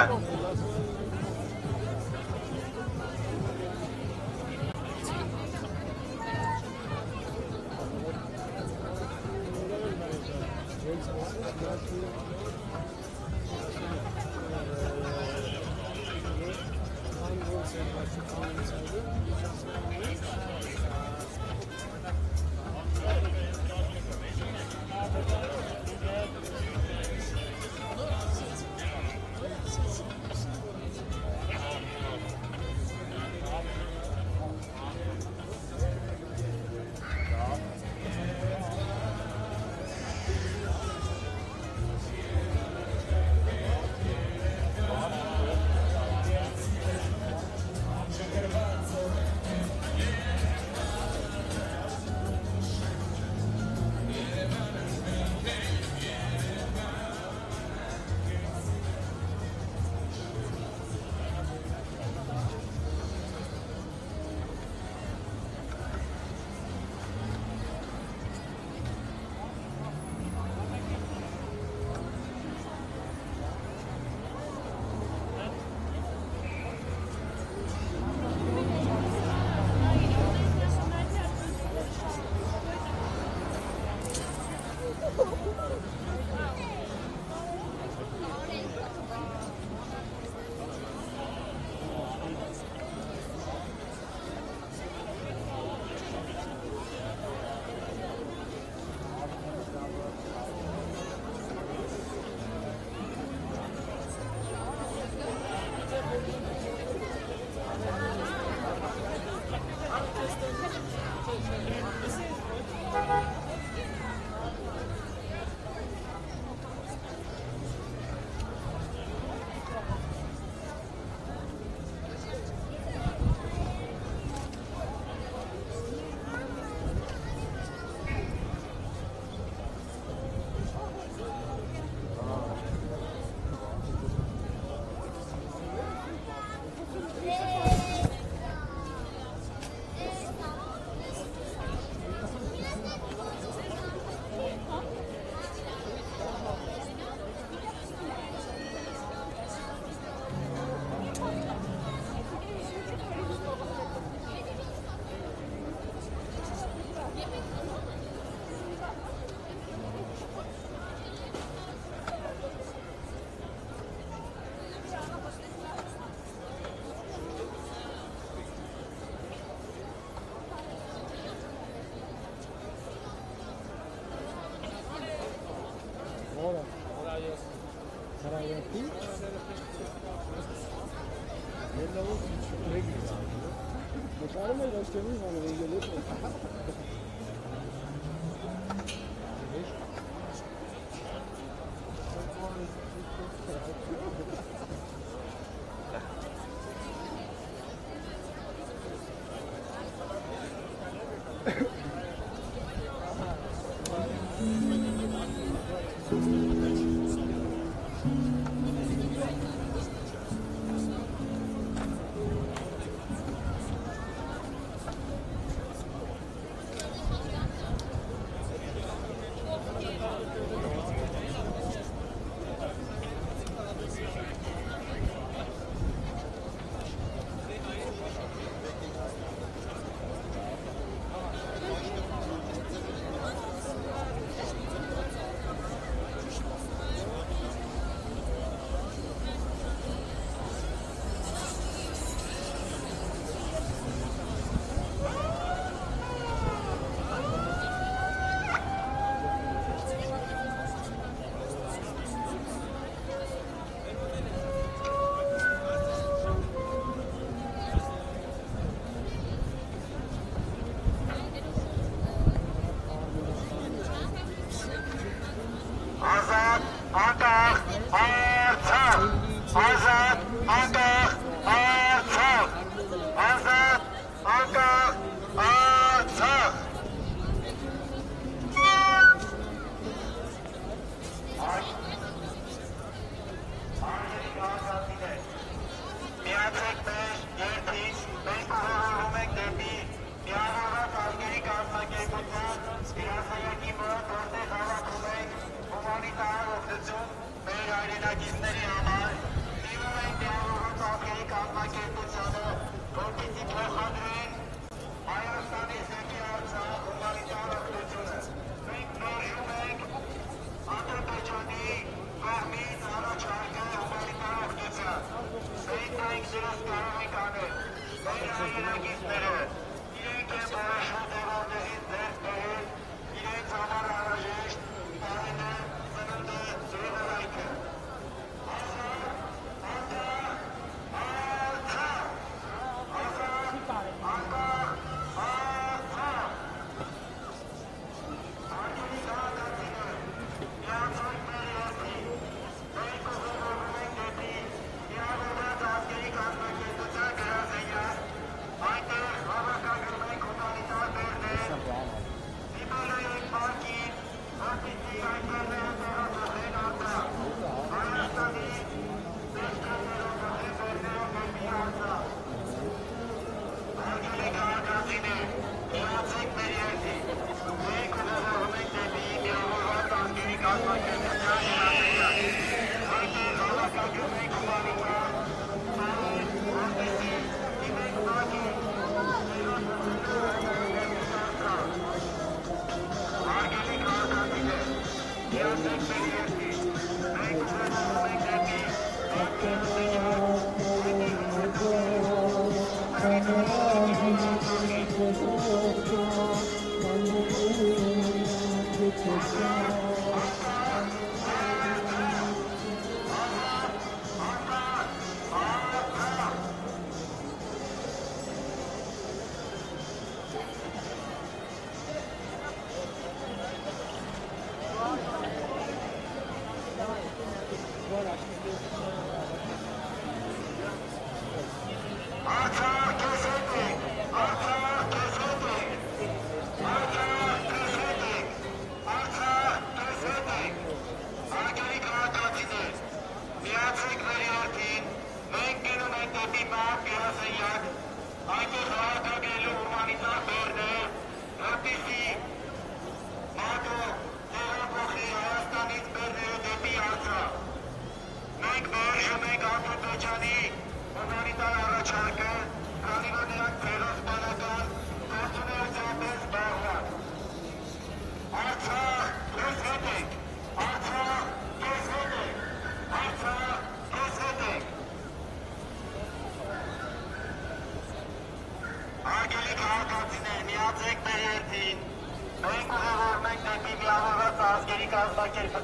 Մենք ուղևորում ենք դեպի միավորված ազգերի կազմակերպության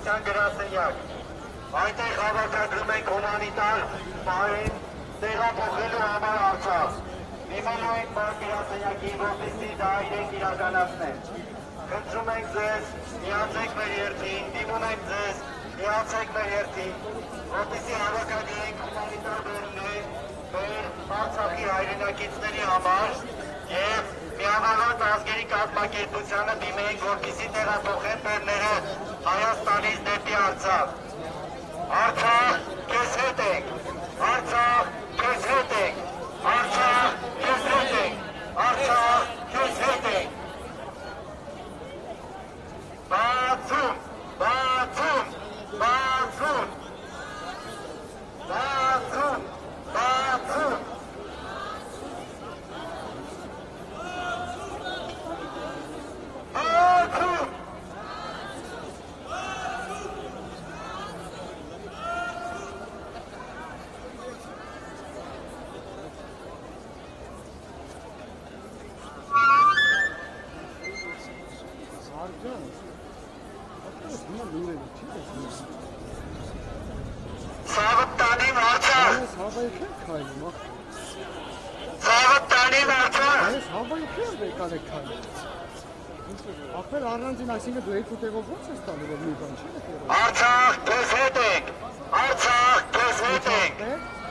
գրասենյակ։ Այնտեղ հավաքագրում ենք հումանիտար պահին տեղափոխելու համար Արցախ։ Դիմելու ենք գրասենյակին, որպեսզի դա իրենք իրականացնեն։ Խնդրում ենք ձեզ, միացեք մեր երթին, դիմում ենք ձեզ, միացեք մեր երթին, որպեսզի հավաքագրենք հումանիտար բեռներ մեր Արցախի հայրենակիցների համար և Միավորված ազգերի կազմակերպությանը դիմենք, որպեսզի տեղափոխեն բեռները Հայաստանից դեպի Արցախ։ Արցախ, քեզ հետ ենք, Արցախ, քեզ հետ ենք, Արցախ, քեզ հետ ենք, Արցախ, քեզ հետ ենք։ Բացում, բացում, բացում, բացում, բացում։ Սաղըտանիվ Արցախ։ Հավայի քեր քայլում, ախ։ Սաղըտանիվ Արցախ։ Այս հավայի քեր եկան եք քայլում։ Ապեր առանձին, այսինքն դու երկու տեղով ո՞նց ես տալու, որ մի բան չի եղել։ Արցախ, քեզ հետ ենք։ Արցախ, քեզ հետ ենք։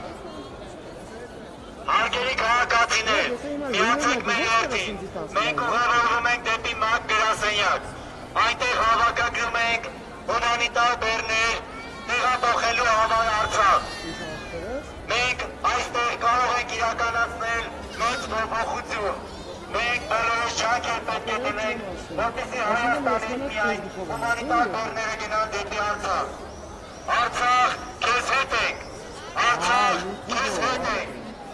Հարգելի քաղաքացիներ, միացեք մեր երթին։ Մենք ուղևորվում ենք դեպի ՄԱԿ գրասենյակ։ Այնտեղ հավաքագրում ենք հումանիտար բեռներ տեղափոխելու համար Արցախ։ Մենք այստեղ կարող ենք իրականացնել մեծ փոփոխություն։ Մենք բոլորս չանք պետք է դնենք, որպեսզի Հայաստանից միայն հումանիտար բեռները գնան դեպի Արցախ։ Արցախ, քեզ հետ ենք։ Արցախ, քեզ հետ ենք։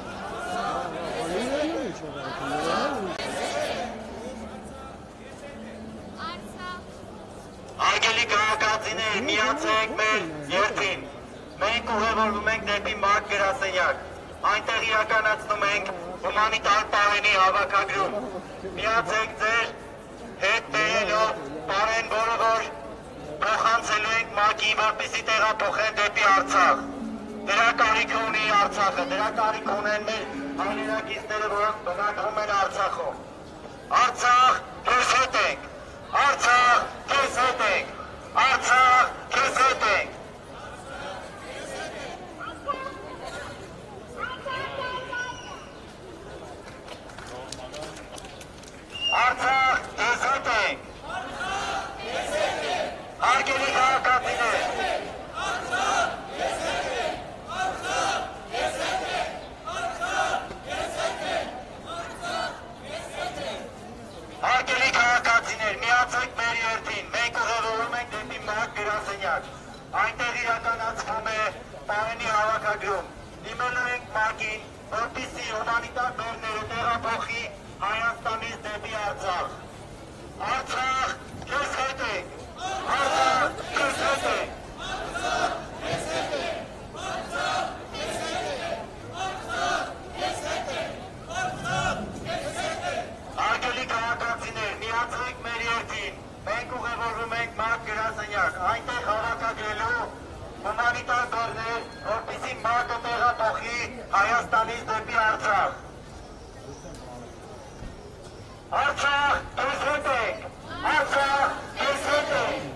Արգելի քաղաքացիներ, միացեք մեր երթին։ Մենք ուղևորվում ենք դեպի ՄԱԿ գրասենյակ։ Այնտեղ իրականացնում ենք հումանիտար պարենի հավաքագրում։ Միացեք ձեր հետ բերելով պարեն, որը որ փոխանցելու ենք ՄԱԿ-ին, որպեսզի տեղափոխեն դեպի Արցախ։ Դրա կարիք ունի Արցախը, դրա կարիք ունեն մեր հայրենակիցները, որոնք բնակվում են Արցախում։ Արցախ, քեզ հետ ենք։ Արցախ, քեզ հետ ենք։ Արցախ, քեզ հետ ենք։ Արցախ, քեզ հետ ենք։ Արգելի քաղաքացիներ։ Արգելի քաղաքացիներ, միացեք մեր երթին, մենք ուղևորվում ենք դեպի ՄԱԿ գրասենյակ։ Այնտեղ իրականացվում է պարենի հավաքագրում։ Դիմելու ենք ՄԱԿ-ին, որպեսզի հումանիտար բեռները տեղափոխի Հայաստանից դեպի Արցախ։ Արցախ, քեզ հետ ենք։ Արցախ, քեզ հետ ենք։ Արգելի քաղաքացիներ, միացեք մեր երթին, մենք ուղևորվում ենք ՄԱԿ գրասենյակ, այնտեղ հավաքագրելու հումանիտար բեռներ, որպեսզի ՄԱԿ-ը տեղափոխի Հայաստանից դեպի Արցախ։ Արցախ, քեզ հետ ենք։ Արցախ, քեզ հետ ենք։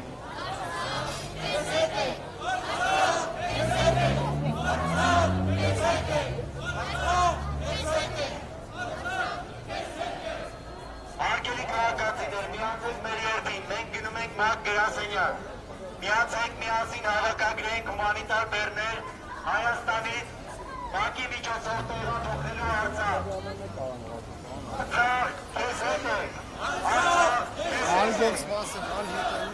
Արգելի քաղաքացիներ, միացեք մեր երթին, մենք գնում ենք ՄԱԿ գրասենյակ։ Միացեք միասին հավաքագրենք հումանիտար բեռներ Հայաստանից ՄԱԿ-ի միջոցով տեղափոխելու Արցախ։ Արցախ, քեզ հետ ենք։ Արցախ, քեզ հետ ենք։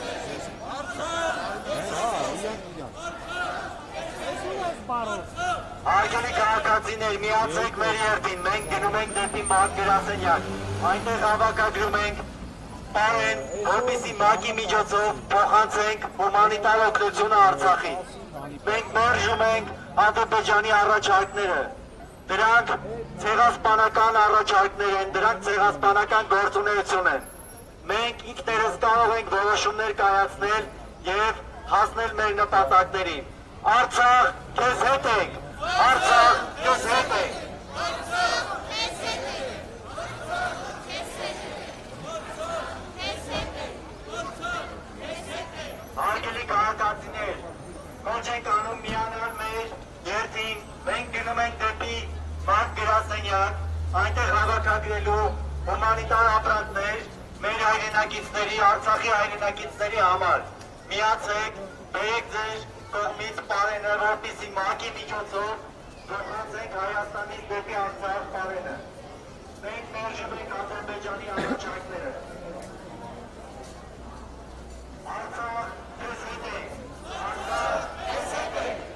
Արգելի քաղաքացիներ, միացեք մեր երթին, մենք գնում ենք դեպի ՄԱԿ գրասենյակ։ Այնտեղ հավաքագրում ենք պարեն, որպեսզի ՄԱԿ-ի միջոցով փոխանցենք հումանիտար օգնությունը Արցախին։ Մենք մերժում ենք Ադրբեջանի առաջարկները։ Դրանք ցեղասպանական առաջարկներ են, դրանք ցեղասպանական գործունեություն են։ Մենք ինքներս կարող ենք որոշումներ կայացնել եւ հասնել մեր նպատակներին։ Արցախ, քեզ հետ ենք։ Արցախ, քեզ հետ ենք։ Հարգելի քաղաքացիներ, ոչ ենք անում միանալ մեր երթին, մենք գնում ենք դեպի մարդ գրասենյակ, այնտեղ հավաքագրելու հումանիտար ապրանքներ մեր հայրենակիցների, Արցախի հայրենակիցների համար։ Միացեք, բերեք ձեր կողմից պարենը, որպեսզի ՄԱԿ-ի միջոցով փոխանցենք Հայաստանից դեպի Արցախ պարենը։ Մենք մերժում ենք Ադրբեջանի առաջարկները։ Արցախ, քեզ հետ ենք։ Արցախ, քեզ հետ ենք։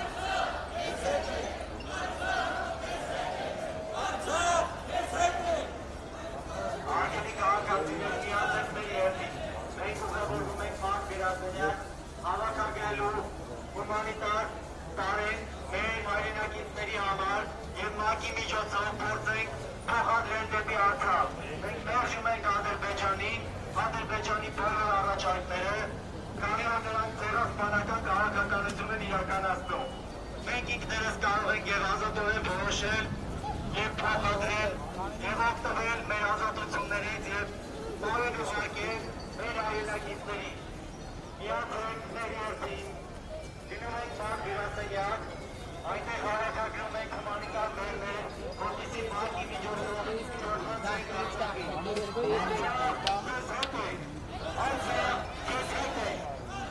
Արգելի քաղաքացիներ, միացեք մեր երթին։ Մենք ուղևորվում ենք ՄԱԿ գրասենյակ հավաքագրելու հումանիտար տարեն մեր հայրենակիցների համար և ՄԱԿ-ի միջոցով փորձենք փոխադրել դեպի Արցախ։ Մենք մերժում ենք Ադրբեջանի բոլոր առաջարկները, քանի որ նրանք ցեղասպանական քաղաքականություն են իրականացնում։ Մենք ինքներս կարող ենք և ազատորեն որոշել և փոխադրել և օգտվել մեր ազատություններից և բարին ուղարկել մեր հայրենակիցներին։ Միացեք մեր երթին, գնում ենք ՄԱԿ գրասենյակ, այնտեղ հավաքագրում ենք հումանիտար բեռներ, որպեսզի ՄԱԿ-ի միջոցով փոխանցենք Արցախին։ Արցախ, քեզ հետ ենք։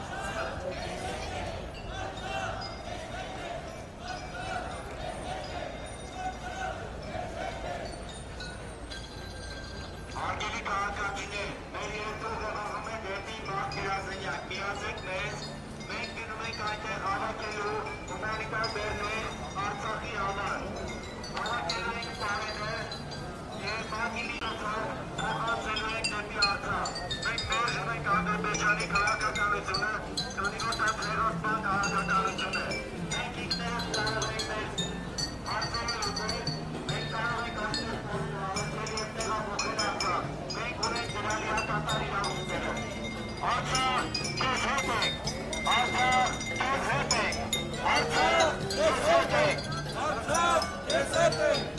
Արգելի քաղաքացիներ, մեր երթը ուղևորվում է դեպի ՄԱԿ գրասենյակ, միացեք մեզ, մենք գնում ենք այնտեղ հավաքելու հումանիտար բեռներ Արցախի համար։ Հավաքելու ենք պարենը և ՄԱԿ-ի միջոցով փոխանցելու ենք դեպի Արցախ։ Մենք մերժում ենք Ադրբեջանի քաղաքականությունը, քանի որ դա ցեղասպան քաղաքականություն է։ Մենք ինքներս կարող ենք մեր հարցերը լուծել, մենք կարող ենք այստեղ հավաքել և տեղափոխել Արցախ։ Մենք ունենք դրա լիակատար իրավունքները։ Արցախ, քեզ հետ ենք։ Արցախ, քեզ հետ ենք։ Արցախ, քեզ հետ ենք։ Արցախ, քեզ հետ ենք։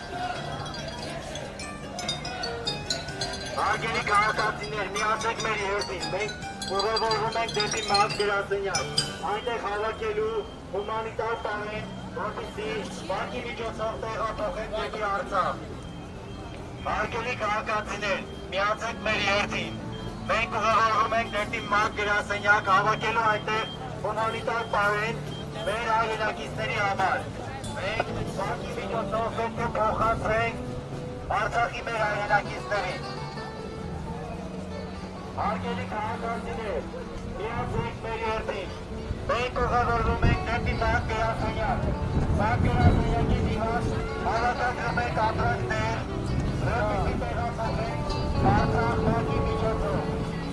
Արգելի քաղաքացիներ, միացեք մեր երթին, մենք ուղևորվում ենք դեպի ՄԱԿ գրասենյակ, այնտեղ հավաքելու հումանիտար պարեն, որպեսզի ՄԱԿ-ի միջոցով տեղափոխենք դեպի Արցախ։ Արգելի քաղաքացիներ, միացեք մեր երթին, մենք ուղևորվում ենք դեպի ՄԱԿ գրասենյակ, հավաքելու այնտեղ հումանիտար պարեն մեր հայրենակիցների համար։ Մենք ՄԱԿ-ի միջոցով պետք է փոխանցենք Արցախի մեր հայրենակիցներին։ Արգելի քաղաքացիներ, միացեք մեր երթին, մենք ուղևորվում ենք դեպի ՄԱԿ գրասենյակ, ՄԱԿ գրասենյակի դիմաց հավաքագրում ենք ապրանքներ, որպեսզի տեղափոխենք Արցախ ՄԱԿ-ի միջոցով։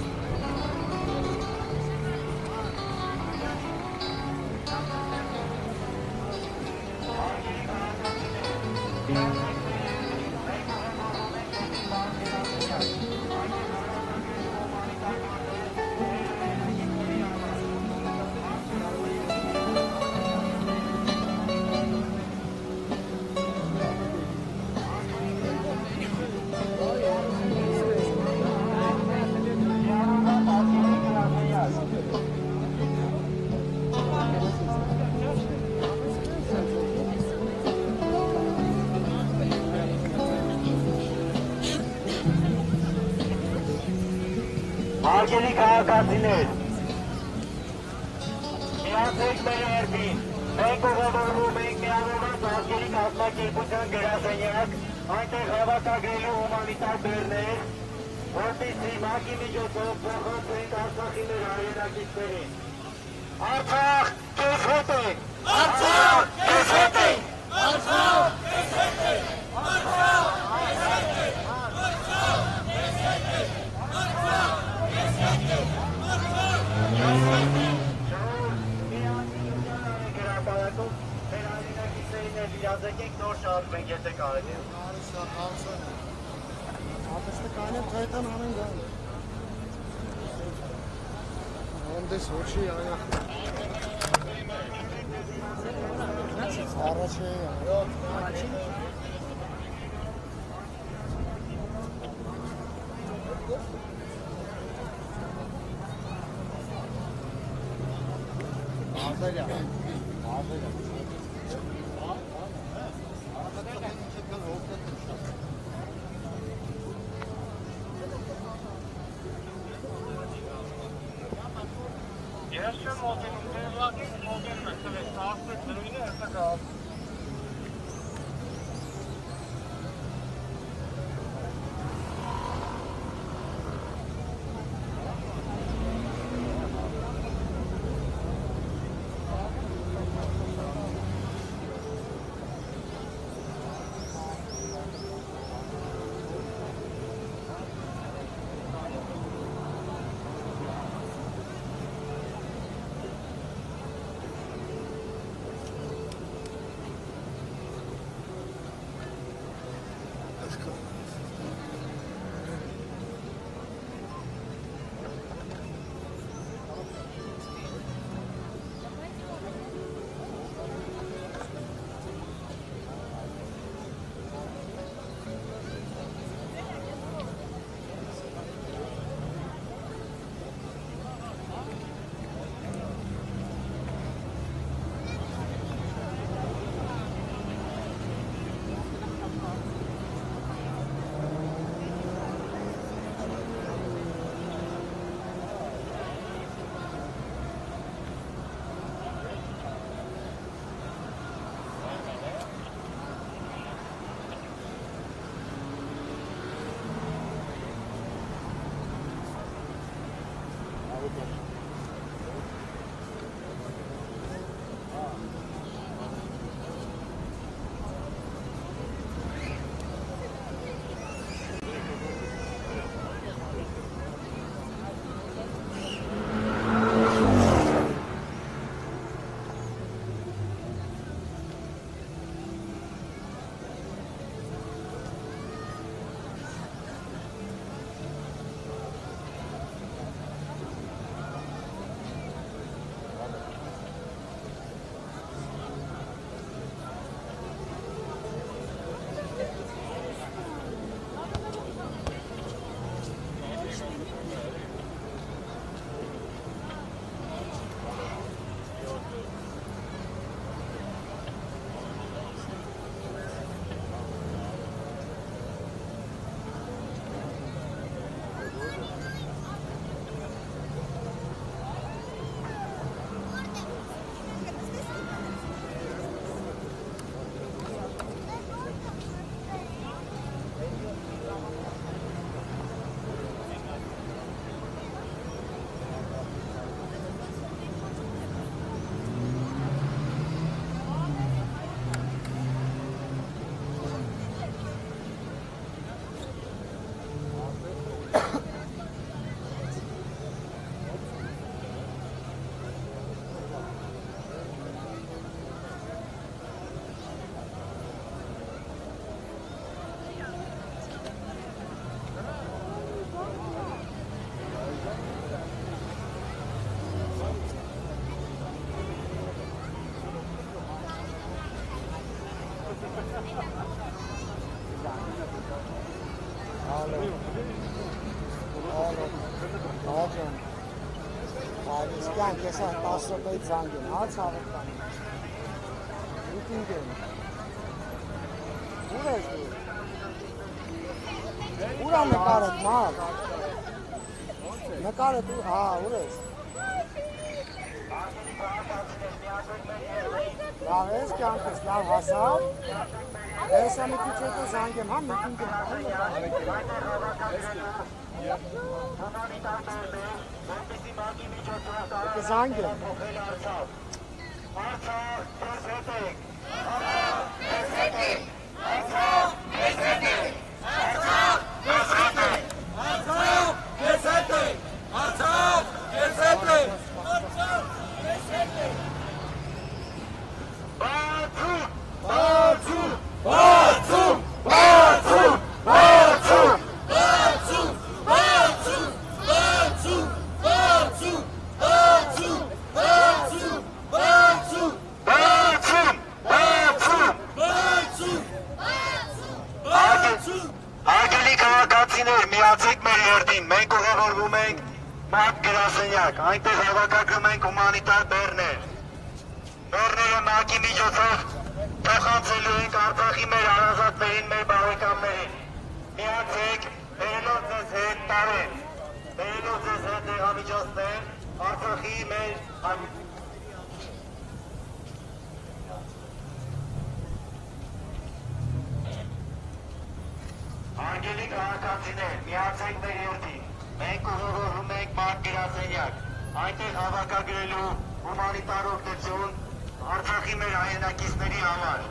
Արգելի քաղաքացիներ, միացեք մեր երթին, մենք ուղևորվում ենք դեպի ՄԱԿ գրասենյակ, Արգելի քաղաքացիներ, միացեք մեր երթին, մենք ուղևորվում ենք միավորված արգելի կազմակերպության գրասենյակ, այնտեղ հավաքագրելու հումանիտար բեռներ, որպեսզի ՄԱԿ-ի միջոցով փոխանցենք Արցախի մեր հայրենակիցներին։ Արցախ, քեզ հետ ենք։ Արցախ, քեզ հետ ենք։ Արցախ, քեզ հետ ենք։ Արցախ, քեզ հետ ենք։ Իրազեկենք նոր շարժվենք, եթե կարելի է։ Ապստը կանեմ ծայտան ամեն գան։ Ոնდეს ոչի այո։ Առաջի։ Արտալիա։ Ես չեմ մոտենում, դերլակի մոտենում եմ, տվեք, տասնեք դրույնը հեսա կաս։ Կյանք ես այդ 10 րոպեից զանգ եմ, հա ցավոքան։ Միտինգ եմ։ Ուր ես դու։ Ուր է նկարդ, մար։ Նկարդ ու, հա, ուր ես։ Լավ ես, կյանք ես, լավ հասավ։ Ես ամի քիչ հետո զանգ եմ, հա, միտինգ եմ։ Զանգ եմ։ այնտեղ հավաքագրում ենք հումանիտար բեռներ։ Բեռները ՄԱԿ-ի միջոցով փոխանցելու ենք Արցախի մեր հարազատներին, մեր բարեկամներին։ Միացեք, բերելով ձեզ հետ տարեն, բերելով ձեզ հետ դեղամիջոցներ Արցախի մեր Արգելի քաղաքացիներ, միացեք մեր երթին, մենք ուղղորդում ենք ՄԱԿ գրասենյակ, այնտեղ հավաքագրելու հումանիտար օգնություն Արցախի մեր հայրենակիցների համար։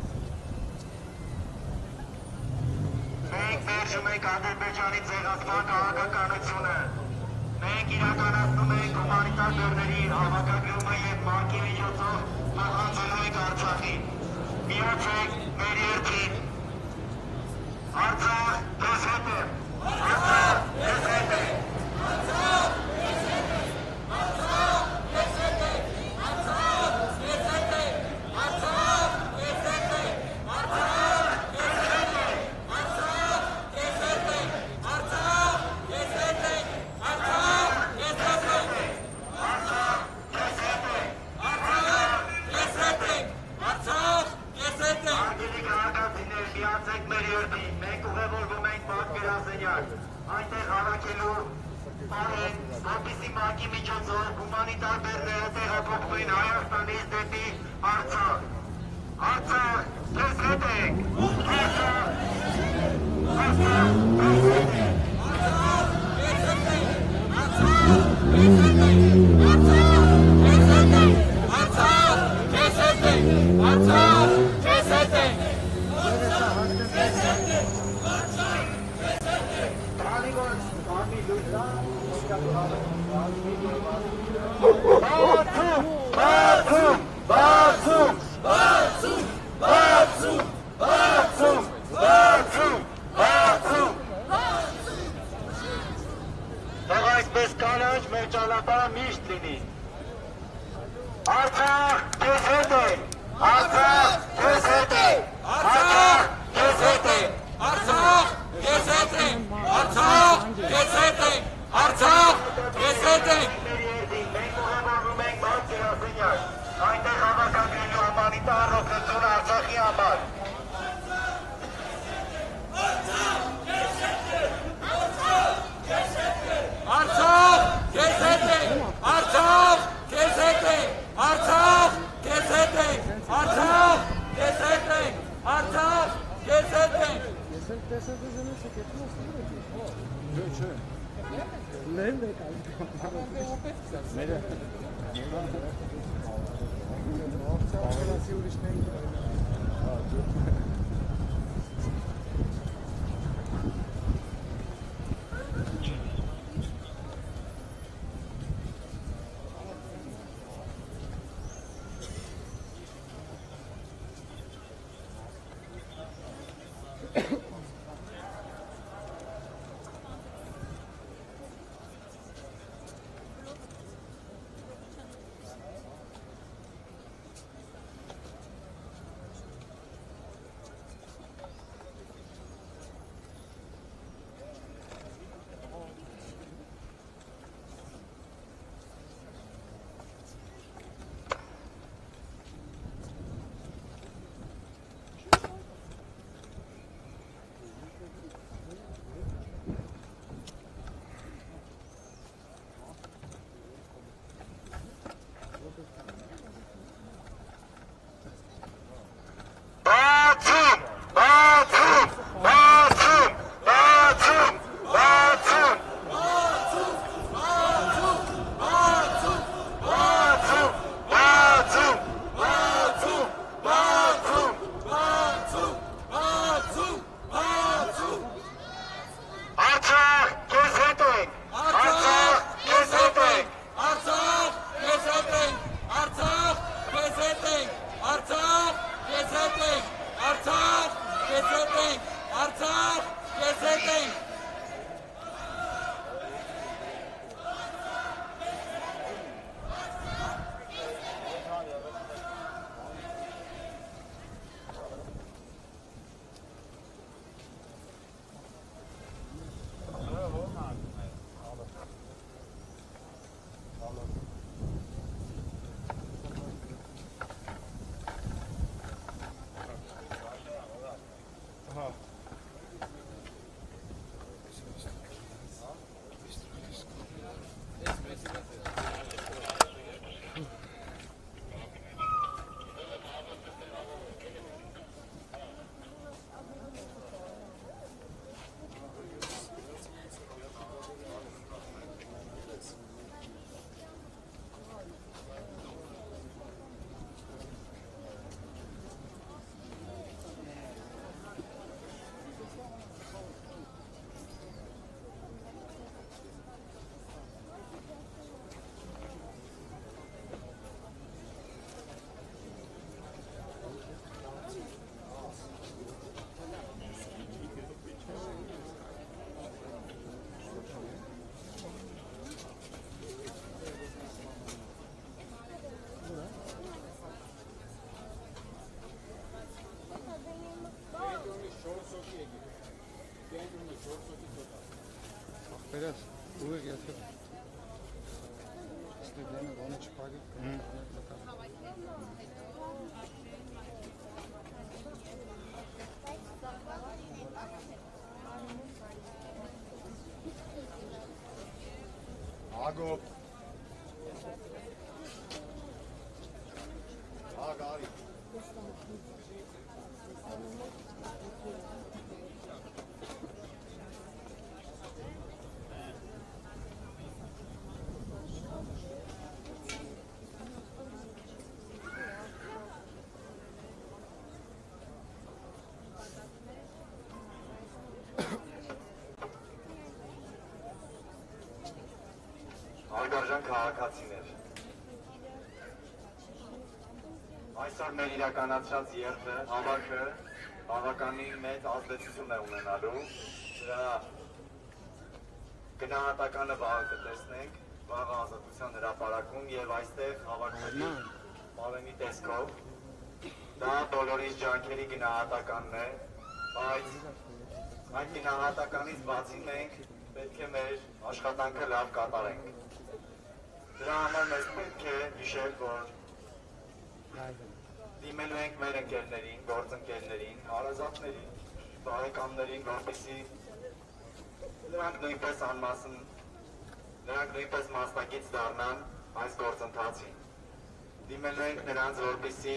Մենք մերժում ենք Ադրբեջանի ցեղասպան քաղաքականությունը։ Մենք իրականացնում ենք հումանիտար բեռների հավաքագրումը եւ ՄԱԿ-ի միջոցով փոխանցելու ենք Արցախին։ Միացեք մեր երթին։ Արցախ, ես հետ եմ։ Արցախ, ես հետ եմ։ Արցախ, ես հետ եմ։ Արցախ, ես հետ եմ։ Արցախ, ես հետ եմ։ Արցախ, ես հետ եմ։ Արցախ, ես հետ եմ։ Արցախ, ես հետ եմ։ Արցախ, ես հետ եմ։ Արցախ, ես հետ եմ։ Արցախ, ես հետ եմ։ Արցախ, ես հետ եմ։ Արցախ, ես հետ եմ։ Արգելի քաղաքացիներ, միացեք մեր երթին։ Մենք ուղևորվում ենք ՄԱԿ գրասենյակ, այնտեղ հավաքելու տարեն, որպեսզի ՄԱԿ-ի միջոցով հումանիտար բեռները տեղափոխվեն Հայաստանից դեպի Արցախ։ Արցախ, քեզ հետ ենք։ Արցախ, Արցախ, քեզ հետ ենք։ Արցախ, քեզ հետ ենք։ Արցախ, քեզ հետ ենք։ Արցախ, քեզ հետ ենք։ Արցախ, քեզ հետ ենք։ Այսպես կանաչ մեր ճանապարհը միշտ լինի։ Արցախ, քեզ հետ ենք։ Արցախ, քեզ հետ ենք։ Արցախ, քեզ հետ ենք։ Արցախ, քեզ հետ ենք։ Արցախ, քեզ հետ ենք։ Արցախ, քեզ հետ ենք։ Մենք ուղևորվում ենք ՄԱԿ գրասենյակ, այնտեղ հավաքագրելու հումանիտար օգնություն Արցախի համար։ Արցախ, քեզ հետ ենք։ Արցախ, քեզ հետ ենք։ Արցախ, քեզ հետ ենք։ Արցախ, քեզ հետ ենք։ Արցախ, քեզ հետ ենք։ Ես էլ տեսել եմ ես եկել եմ չէ։ Լեն դե կա։ Մերը։ Արցախի ուրիշներին։ Agop. Agari. Արգարժան քաղաքացիներ, այսօր մեր իրականացրած երթը, հավաքը բավականին մեծ ազդեցություն է ունենալու, դրա գնահատականը վաղը կտեսնենք, վաղը Ազատության հրապարակում և այստեղ հավաքների պարենի տեսքով, դա բոլորիս ջանքերի գնահատականն է, բայց այդ գնահատականից բացի մենք պետք է մեր աշխատանքը լավ կատարենք։ Դրա համար մեզ պետք է հիշել, որ դիմելու ենք մեր ընկերներին, գործընկերներին, հարազատներին, բարեկամներին, որպեսզի նրանք նույնպես մասնակից դառնան այս գործընթացին։ Դիմելու ենք նրանց, որպեսզի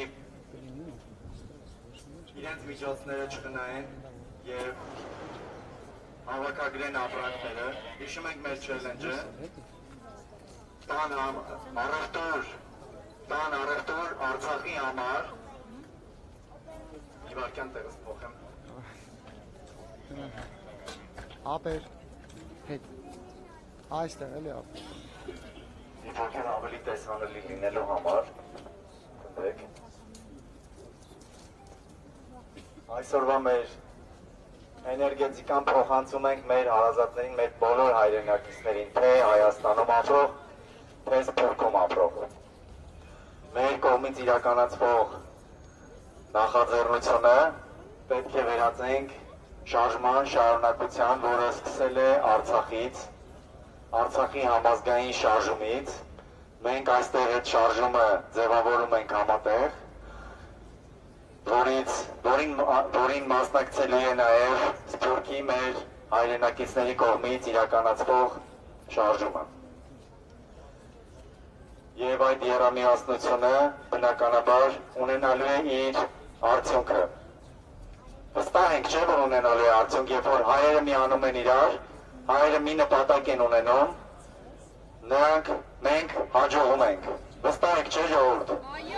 իրենց միջոցները չխնայեն և հավաքագրեն ապրանքները, հիշում ենք մեր չելենջը, տան առևտուր Արցախի համար իվարկյան տեղս փոխեմ ապեր հետ այստեղ էլի ապեր իվարկյան ավելի տեսանելի լինելու համար կնդեք այսօրվա մեր էներգետիկան փոխանցում ենք մեր հարազատներին, մեր բոլոր հայրենակիցներին, թե Հայաստանում ապրող թե Սփյուռքում ապրող։ Մեր կողմից իրականացվող նախաձեռնությունը պետք է վերածենք շարժման շարունակության, որը սկսել է Արցախից, Արցախի համազգային շարժումից։ Մենք այստեղ այդ շարժումը ձևավորում ենք համատեղ, որին մասնակցելու է նաև Սփյուռքի մեր հայրենակիցների կողմից իրականացվող շարժումը։ Եվ այդ եռամիացնությունը բնականաբար ունենալու է իր արդյունքը։ Վստահ ենք, չէ՞ որ ունենալու է արդյունք, երբ որ հայերը միանում են իրար, հայերը մի նպատակ են ունենում, նրանք մենք հաջողում ենք։ Վստահ եք, չէ՞ ժողովուրդ։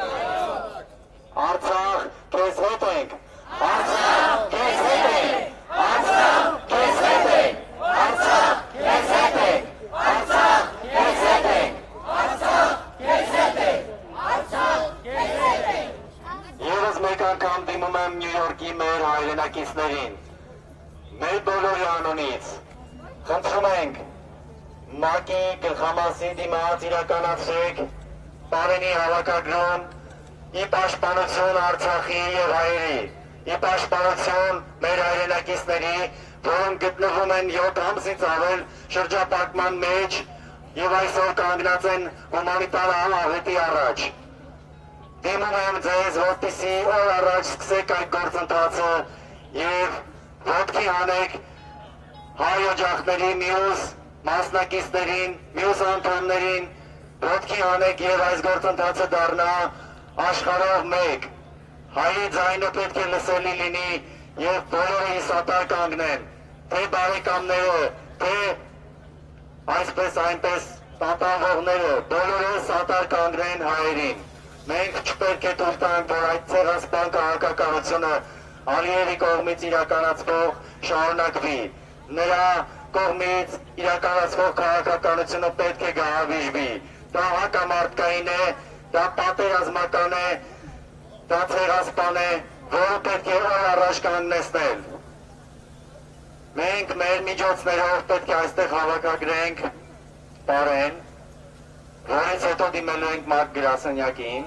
Արցախ, քեզ հետ ենք։ Արցախ, քեզ հետ ենք։ Արցախ, քեզ հետ ենք։ Արցախ, քեզ հետ ենք։ Արցախ, քեզ հետ ենք։ Արցախ, քեզ հետ ենք։ Արցախ, քեզ հետ ենք։ Եվս մեկ անգամ դիմում եմ Նյու Յորքի մեր հայրենակիցներին։ Մեր բոլորի անունից խնդրում ենք ՄԱԿ-ի գլխամասի դիմաց իրականացրեք պարենի հավաքագրում ի պաշտպանություն Արցախի և հայերի, ի պաշտպանություն մեր հայրենակիցների, որոնք գտնվում են 7 ամսից ավել շրջապատման մեջ և այսօր կանգնած են հումանիտար աղետի առաջ։ Դիմում եմ ձեզ, որպեսզի օր առաջ սկսեք այդ գործընթացը և ոտքի հանեք հայ օջախների մյուս մասնակիցներին, մյուս անդամներին, ոտքի հանեք և այս գործընթացը դառնա աշխարհով մեկ։ Հայի ձայնը պետք է լսելի լինի և բոլորը հիսատար կանգնեն, թե բարեկամները, թե այսպես այնպես տատանվողները, բոլորը սատար կանգնեն հայերին։ Մենք չպետք է թույլ տանք, որ այդ ցեղասպան քաղաքականությունը Ալիևի կողմից իրականացվող շարունակվի։ Նրա կողմից իրականացվող քաղաքականությունը պետք է գահավիժվի։ Դա հակամարտկային է, դա պատերազմական է, դա ցեղասպան է, որը պետք է օր առաջ կանգնեցնել։ Մենք մեր միջոցներով պետք է այստեղ հավաքագրենք պարեն, որից հետո դիմելու ենք Մարկ գրասենյակին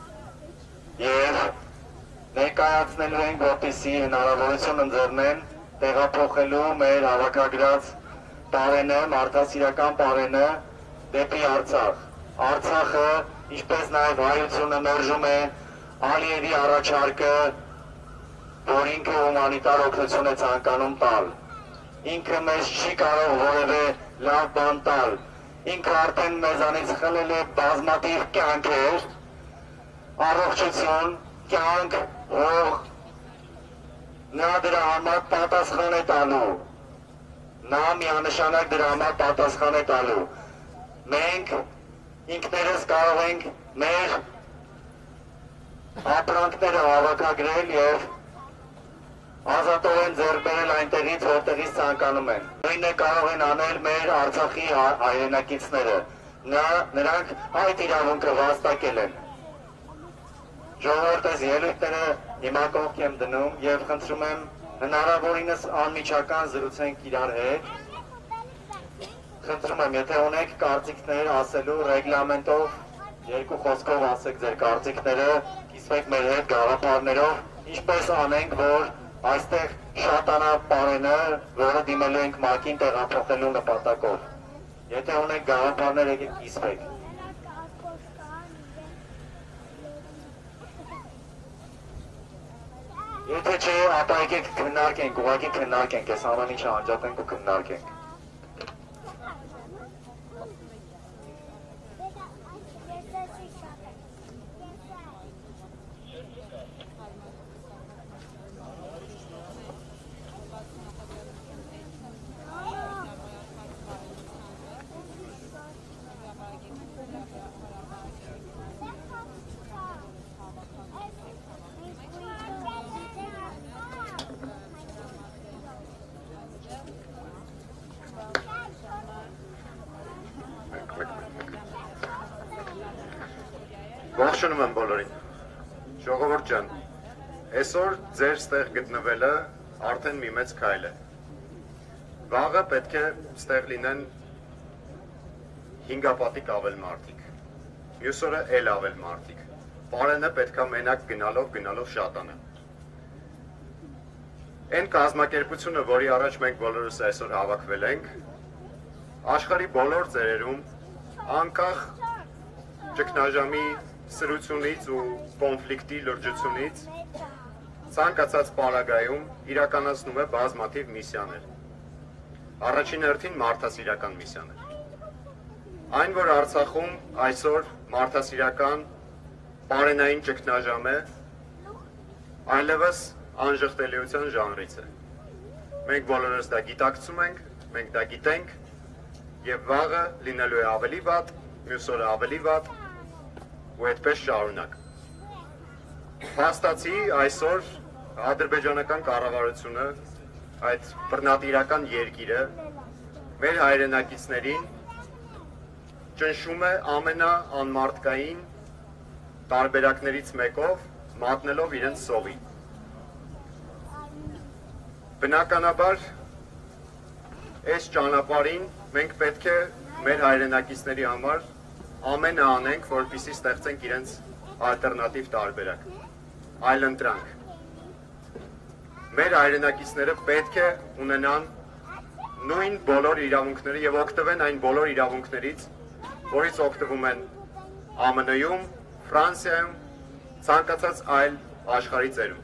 և ներկայացնելու ենք, որպեսզի հնարավորություն ընձեռնեն տեղափոխելու մեր հավաքագրած պարենը, մարդասիրական պարենը դեպի Արցախ։ Արցախը, ինչպես նաև հայությունը մերժում է Ալիևի առաջարկը, որ ինքը հումանիտար օգնություն է ցանկանում տալ։ Ինքը մեզ չի կարող որևէ լավ բան տալ։ Ինքը արդեն մեզանից խլել է բազմաթիվ կյանքեր, առողջություն, կյանք, հող, նա դրա համար պատասխան է տալու։ Նա միանշանակ դրա համար պատասխան է տալու։ Մենք ինքներս կարող ենք մեր ապրանքները հավաքագրել եւ ազատորեն ձեռք բերել այնտեղից, որտեղից ցանկանում են։ Նույնը կարող են անել մեր Արցախի հայրենակիցները։ Նրանք այդ իրավունքը վաստակել են։ Ժողովուրդս ելույթները հիմա կողք եմ դնում եւ խնդրում եմ հնարավորինս անմիջական զրուցենք իրար հետ։ Խնդրում եմ, եթե ունեք կարծիքներ ասելու ռեգլամենտով, երկու խոսքով ասեք ձեր կարծիքները, կիսվեք մեր հետ գաղափարներով, ինչպես անենք, որ այստեղ շատանա պարենը, որը դիմելու ենք ՄԱԿ-ին տեղափոխելու նպատակով։ Եթե ունեք գաղափարներ, եկեք կիսվեք։ Եթե չէ, ապա եկեք քննարկենք, ուղղակի քննարկենք, այս ամեն ինչը անջատենք ու քննարկենք։ Ողջունում եմ բոլորին։ Ժողովուրդ ջան, այսօր ձեր ստեղ գտնվելը արդեն մի մեծ քայլ է։ Վաղը պետք է ստեղ լինեն 5 պատիկ ավել մարդիկ։ Մյուս օրը էլ ավել մարդիկ։ Պարենը պետք է մենակ գնալով շատանա։ Այն կազմակերպությունը, որի առաջ մենք բոլորս այսօր հավաքվել ենք, աշխարհի բոլոր ծերերում անկախ ճգնաժամի սրությունից ու կոնֆլիկտի լրջությունից ցանկացած պարագայում իրականացնում է բազմաթիվ միսիաներ։ Առաջին հերթին մարդասիրական միսիաներ։ Այն, որ Արցախում այսօր մարդասիրական պարենային ճգնաժամ է, այլևս անժխտելիության ժանրից է։ Մենք բոլորս դա գիտակցում ենք, մենք դա գիտենք եւ վաղը լինելու է ավելի վատ, մյուս օրը ավելի վատ ու այդպես շարունակ։ Փաստացի այսօր ադրբեջանական կառավարությունը, այդ բռնատիրական երկիրը մեր հայրենակիցներին ճնշում է ամենաանմարդկային տարբերակներից մեկով, մատնելով իրենց սովի։ Բնականաբար այս ճանապարհին մենք պետք է մեր հայրենակիցների համար ամենը անենք, որպեսզի ստեղծենք իրենց ալտերնատիվ տարբերակ, այլընտրանք։ Մեր հայրենակիցները պետք է ունենան նույն բոլոր իրավունքները եւ օգտվեն այն բոլոր իրավունքներից, որից օգտվում են ԱՄՆ-ում, Ֆրանսիայում, ցանկացած այլ աշխարհի ծերում։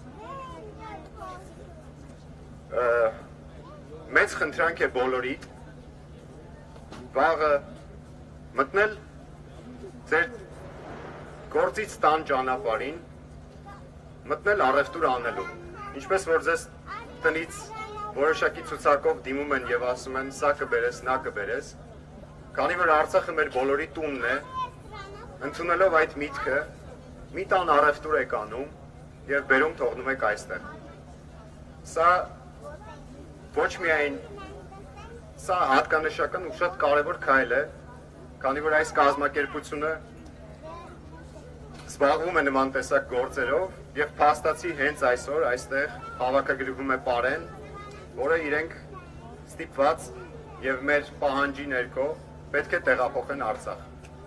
Մեծ խնդրանք է բոլորիդ վաղը մտնել ձեր գործից տան ճանապարհին, մտնել առևտուր անելու, ինչպես որ ձեզ տնից որոշակի ցուցակով դիմում են եւ ասում են սա կբերես, նա կբերես, քանի որ Արցախը մեր բոլորի տունն է, ընդունելով այդ միտքը, մի տան առևտուր եք անում եւ բերում թողնում եք այստեղ։ Սա ոչ միայն սա հատկանշական ու շատ կարևոր քայլ է, քանի որ այս կազմակերպությունը զբաղվում է նման տեսակ գործերով եւ փաստացի հենց այսօր այստեղ հավաքագրվում է պարեն, որը իրենք ստիպված եւ մեր պահանջի ներքո պետք է տեղափոխեն Արցախ։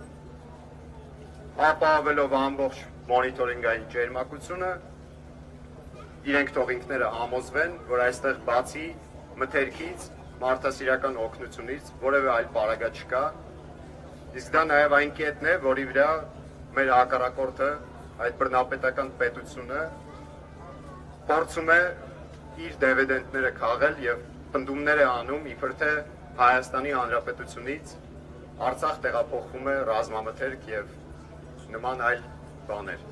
Ապահովելով ամբողջ մոնիտորինգային ջերմակությունը, իրենք թող ինքները համոզվեն, որ այստեղ բացի մթերքից, մարդասիրական օգնությունից որևէ այլ պարագա չկա, իսկ դա նաև այն կետն է, որի վրա մեր հակառակորդը, այդ բռնապետական պետությունը փորձում է իր դիվիդենդները քաղել եւ պնդումներ է անում, իբր թե Հայաստանի Հանրապետությունից Արցախ տեղափոխվում է ռազմամթերք եւ նման այլ բաներ։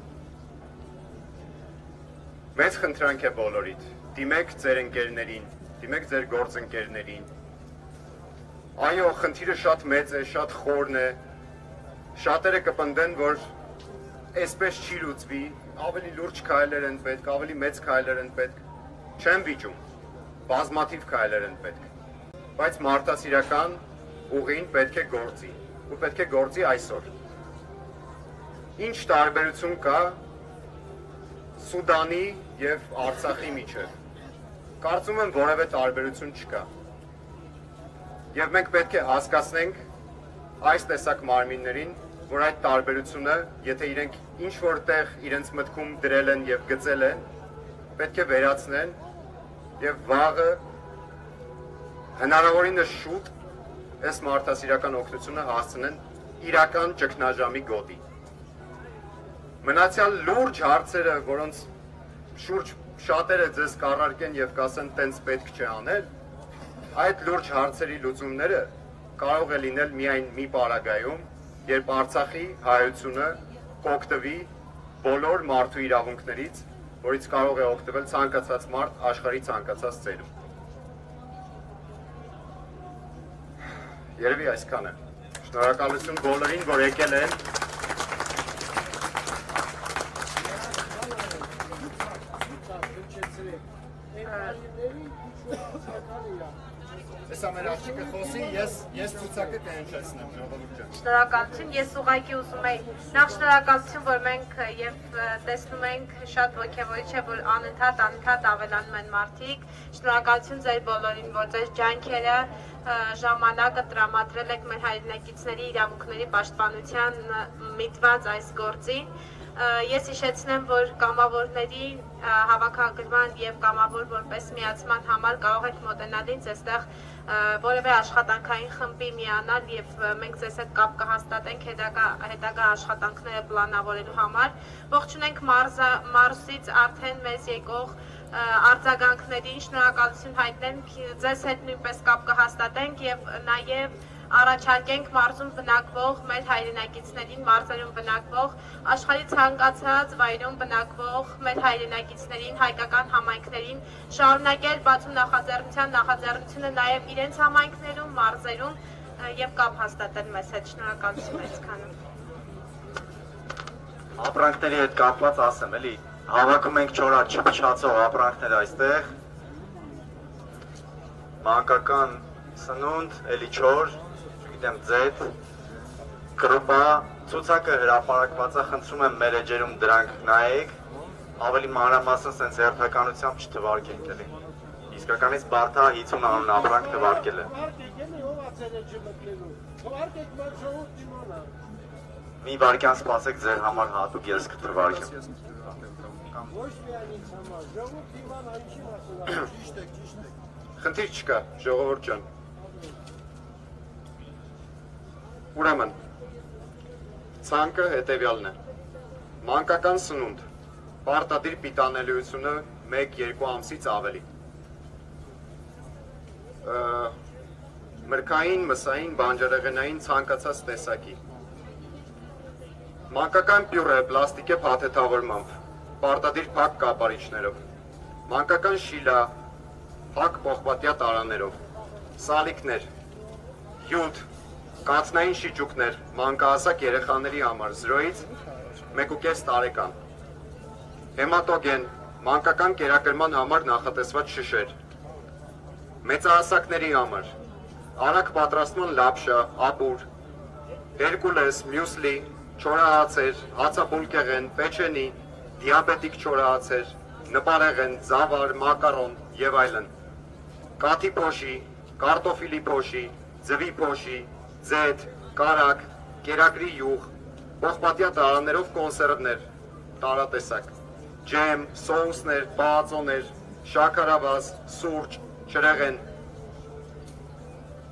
Մեծ խնդրանք է բոլորիդ, դիմեք ձեր ընկերներին, դիմեք ձեր գործընկերներին։ Այո, խնդիրը շատ մեծ է, շատ խորն է, շատերը կպնդեն, որ այսպես չի լուծվի, ավելի լուրջ քայլեր են պետք, ավելի մեծ քայլեր են պետք, չեմ վիճում, բազմաթիվ քայլեր են պետք, բայց մարդասիրական ուղին պետք է գործի, ու պետք է գործի այսօր։ Ինչ տարբերություն կա Սուդանի և Արցախի միջև։ Կարծում եմ որևէ տարբերություն չկա։ Եվ մենք պետք է հասկացնենք այս տեսակ մարմիններին, որ այդ տարբերությունը, եթե իրենք ինչ-որ տեղ իրենց մտքում դրել են և գծել են, պետք է վերացնեն և վաղը հնարավորինս շուտ այս մարդասիրական օգնությունը հասցնեն իրական ճգնաժամի գոտի։ Մնացյալ լուրջ հարցերը, որոնց շուրջ շատերը ձեզ կառարկեն և կասեն տենց պետք չէ անել, այդ լուրջ հարցերի լուծումները կարող է լինել միայն մի պարագայում, երբ Արցախի հայությունը կօգտվի բոլոր մարդու իրավունքներից, որից կարող է օգտվել ցանկացած մարդ աշխարհի ցանկացած ծայրում։ Երևի այսքան է։ Շնորհակալություն բոլորին, որ եկել են։ Ես ամեր աղջիկը խոսի, ես ցուցակը կհնչեցնեմ, ժողովուրդ ջան։ Շնորհակալություն, ես ուղղակի ուզում եի նախ շնորհակալություն, որ մենք եւ տեսնում ենք շատ ոգևորիչ է, որ անընդհատ ավելանում են մարդիկ։ Շնորհակալություն ձեր բոլորին, որ ձեր ջանքերը ժամանակը տրամադրել եք մեր հայրենակիցների իրավունքների պաշտպանության միտված այս գործին։ Ես հիշեցնեմ, որ կամավորների հավաքագրման եւ կամավոր որպես միացման համար կարող եք մոտենալ ինձ այստեղ որևէ աշխատանքային խմբի միանալ եւ մենք ձեզ հետ կապ կհաստատենք հետագա աշխատանքները պլանավորելու համար։ Ողջունենք մարզից արդեն մեզ եկող արձագանքներին շնորհակալություն հայտնենք, ձեզ հետ նույնպես կապ կհաստատենք եւ նաեւ առաջարկենք մարզում բնակվող մեր հայրենակիցներին, մարզերում բնակվող, աշխարհի ցանկացած վայրում բնակվող մեր հայրենակիցներին, հայկական համայնքներին շարունակել բացում նախաձեռնությունը նաև իրենց համայնքներում, մարզերում եւ կապ հաստատել մեզ հետ։ Շնորհակալություն այսքանը։ Ապրանքների հետ կապված ասեմ, էլի, հավաքում ենք չփչացող ապրանքներ այստեղ, մանկական սնունդ, էլի չոր, ձետ, կրուպա, ցուցակը հրապարակված է, խնդրում եմ մեր էջերում դրանք նայեք, ավելի մանրամասն սենց հերթականությամբ չթվարկենք էլի։ Իսկականից բարդ է 50 անուն ապրանք թվարկել է։ Մի վայրկյան սպասեք, ձեր համար հատուկ ես կթվարկեմ։ Խնդիր չկա, ժողովուրդ ջան։ Ուրեմն, ցանկը հետևյալն է, մանկական սնունդ, պարտադիր պիտանելիությունը 1-2 ամսից ավելի, մրգային, մսային, բանջարեղենային ցանկացած տեսակի, մանկական պյուրե պլաստիկե փաթեթավորմամբ, պարտադիր փակ կապարիչներով, մանկական շիլա, փակ պողպատյա տարաներով, սալիկներ, յուտ, կաթնային շիճուկներ, մանկահասակ երեխաների համար 0-ից 1.5 տարեկան, հեմատոգեն, մանկական կերակրման համար նախատեսված շշեր, մեծահասակների համար, արագ պատրաստման լապշա, ապուր, հերկուլես, մյուսլի, չորահացեր, հացապուլկեղեն, պեչենի, դիաբետիկ չորահացեր, նպարեղեն, զավար, մակարոն եւ այլն, կաթի փոշի, կարտոֆիլի փոշի, ձվի փոշի, ձետ, կարակ, կերակրի յուղ, պողպատյա տարաներով կոնսերվներ, տարատեսակ, ջեմ, սոուսներ, բաղածոներ, շաքարավազ, սուրճ, չրեղեն,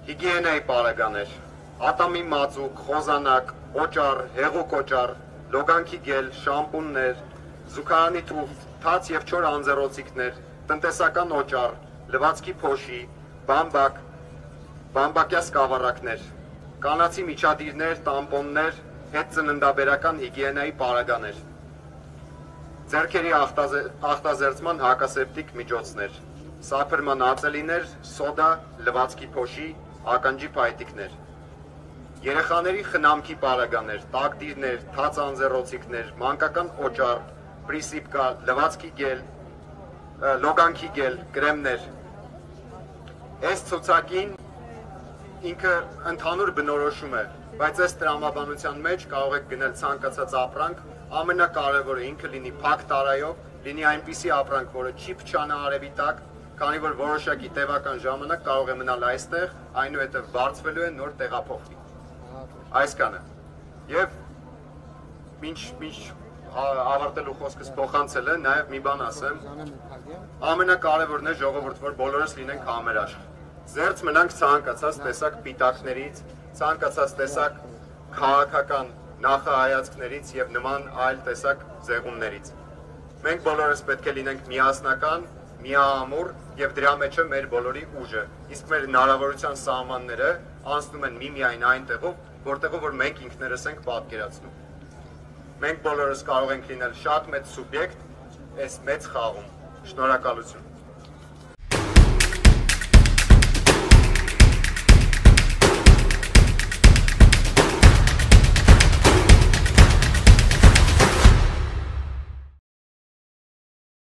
հիգիենայի պարագաներ, ատամի մածուկ, խոզանակ, օճառ, հեղուկ օճառ, լոգանքի գել, շամպուններ, զուգարանի թուղթ, թաց և չոր անձեռոցիկներ, տնտեսական օճառ, լվացքի փոշի, բամբակ, բամբակյա սկավառակներ, կանացի միջադիրներ, տամպոններ, հետ ծննդաբերական հիգիենայի պարագաներ, ձեռքերի ախտազերծման հակասեպտիկ միջոցներ, սափրման ածելիներ, սոդա, լվացքի փոշի, ականջի փայտիկներ, երեխաների խնամքի պարագաներ, տակդիրներ, թաց անձեռոցիկներ, մանկական օճառ, պրիսիպկա, լվացքի գել, լոգանքի գել, կրեմներ։ Այս ցուցակին ինքը ընդհանուր բնորոշում է, բայց այս տրամաբանության մեջ կարող եք գնել ցանկացած ապրանք, ամենակարևորը ինքը լինի փակ տարայով, լինի այնպիսի ապրանք, որը չի փչանա արևի տակ, քանի որ որոշակի տևական ժամանակ կարող է մնալ այստեղ, այնուհետև բարձվելու է, նոր տեղափոխվի։ Այսքանը։ Եվ մինչ ավարտելու խոսքս փոխանցելը, նաև մի բան ասեմ, ամենակարևորն է ժողովուրդ, որ բոլորս լինենք համերաշխ։ Զերծ մնանք ցանկացած տեսակ պիտակներից, ցանկացած տեսակ քաղաքական նախահայացքներից եւ նման այլ տեսակ ձեղումներից։ Մենք բոլորս պետք է լինենք միասնական, միահամուռ եւ դրա մեջ է մեր բոլորի ուժը։ Իսկ մեր հնարավորության սահմանները անցնում են միմիայն այնտեղով, որտեղով որ մենք ինքներս ենք պատկերացնում։ Մենք բոլորս կարող ենք լինել շատ մեծ սուբյեկտ այս մեծ խաղում։ Շնորհակալություն։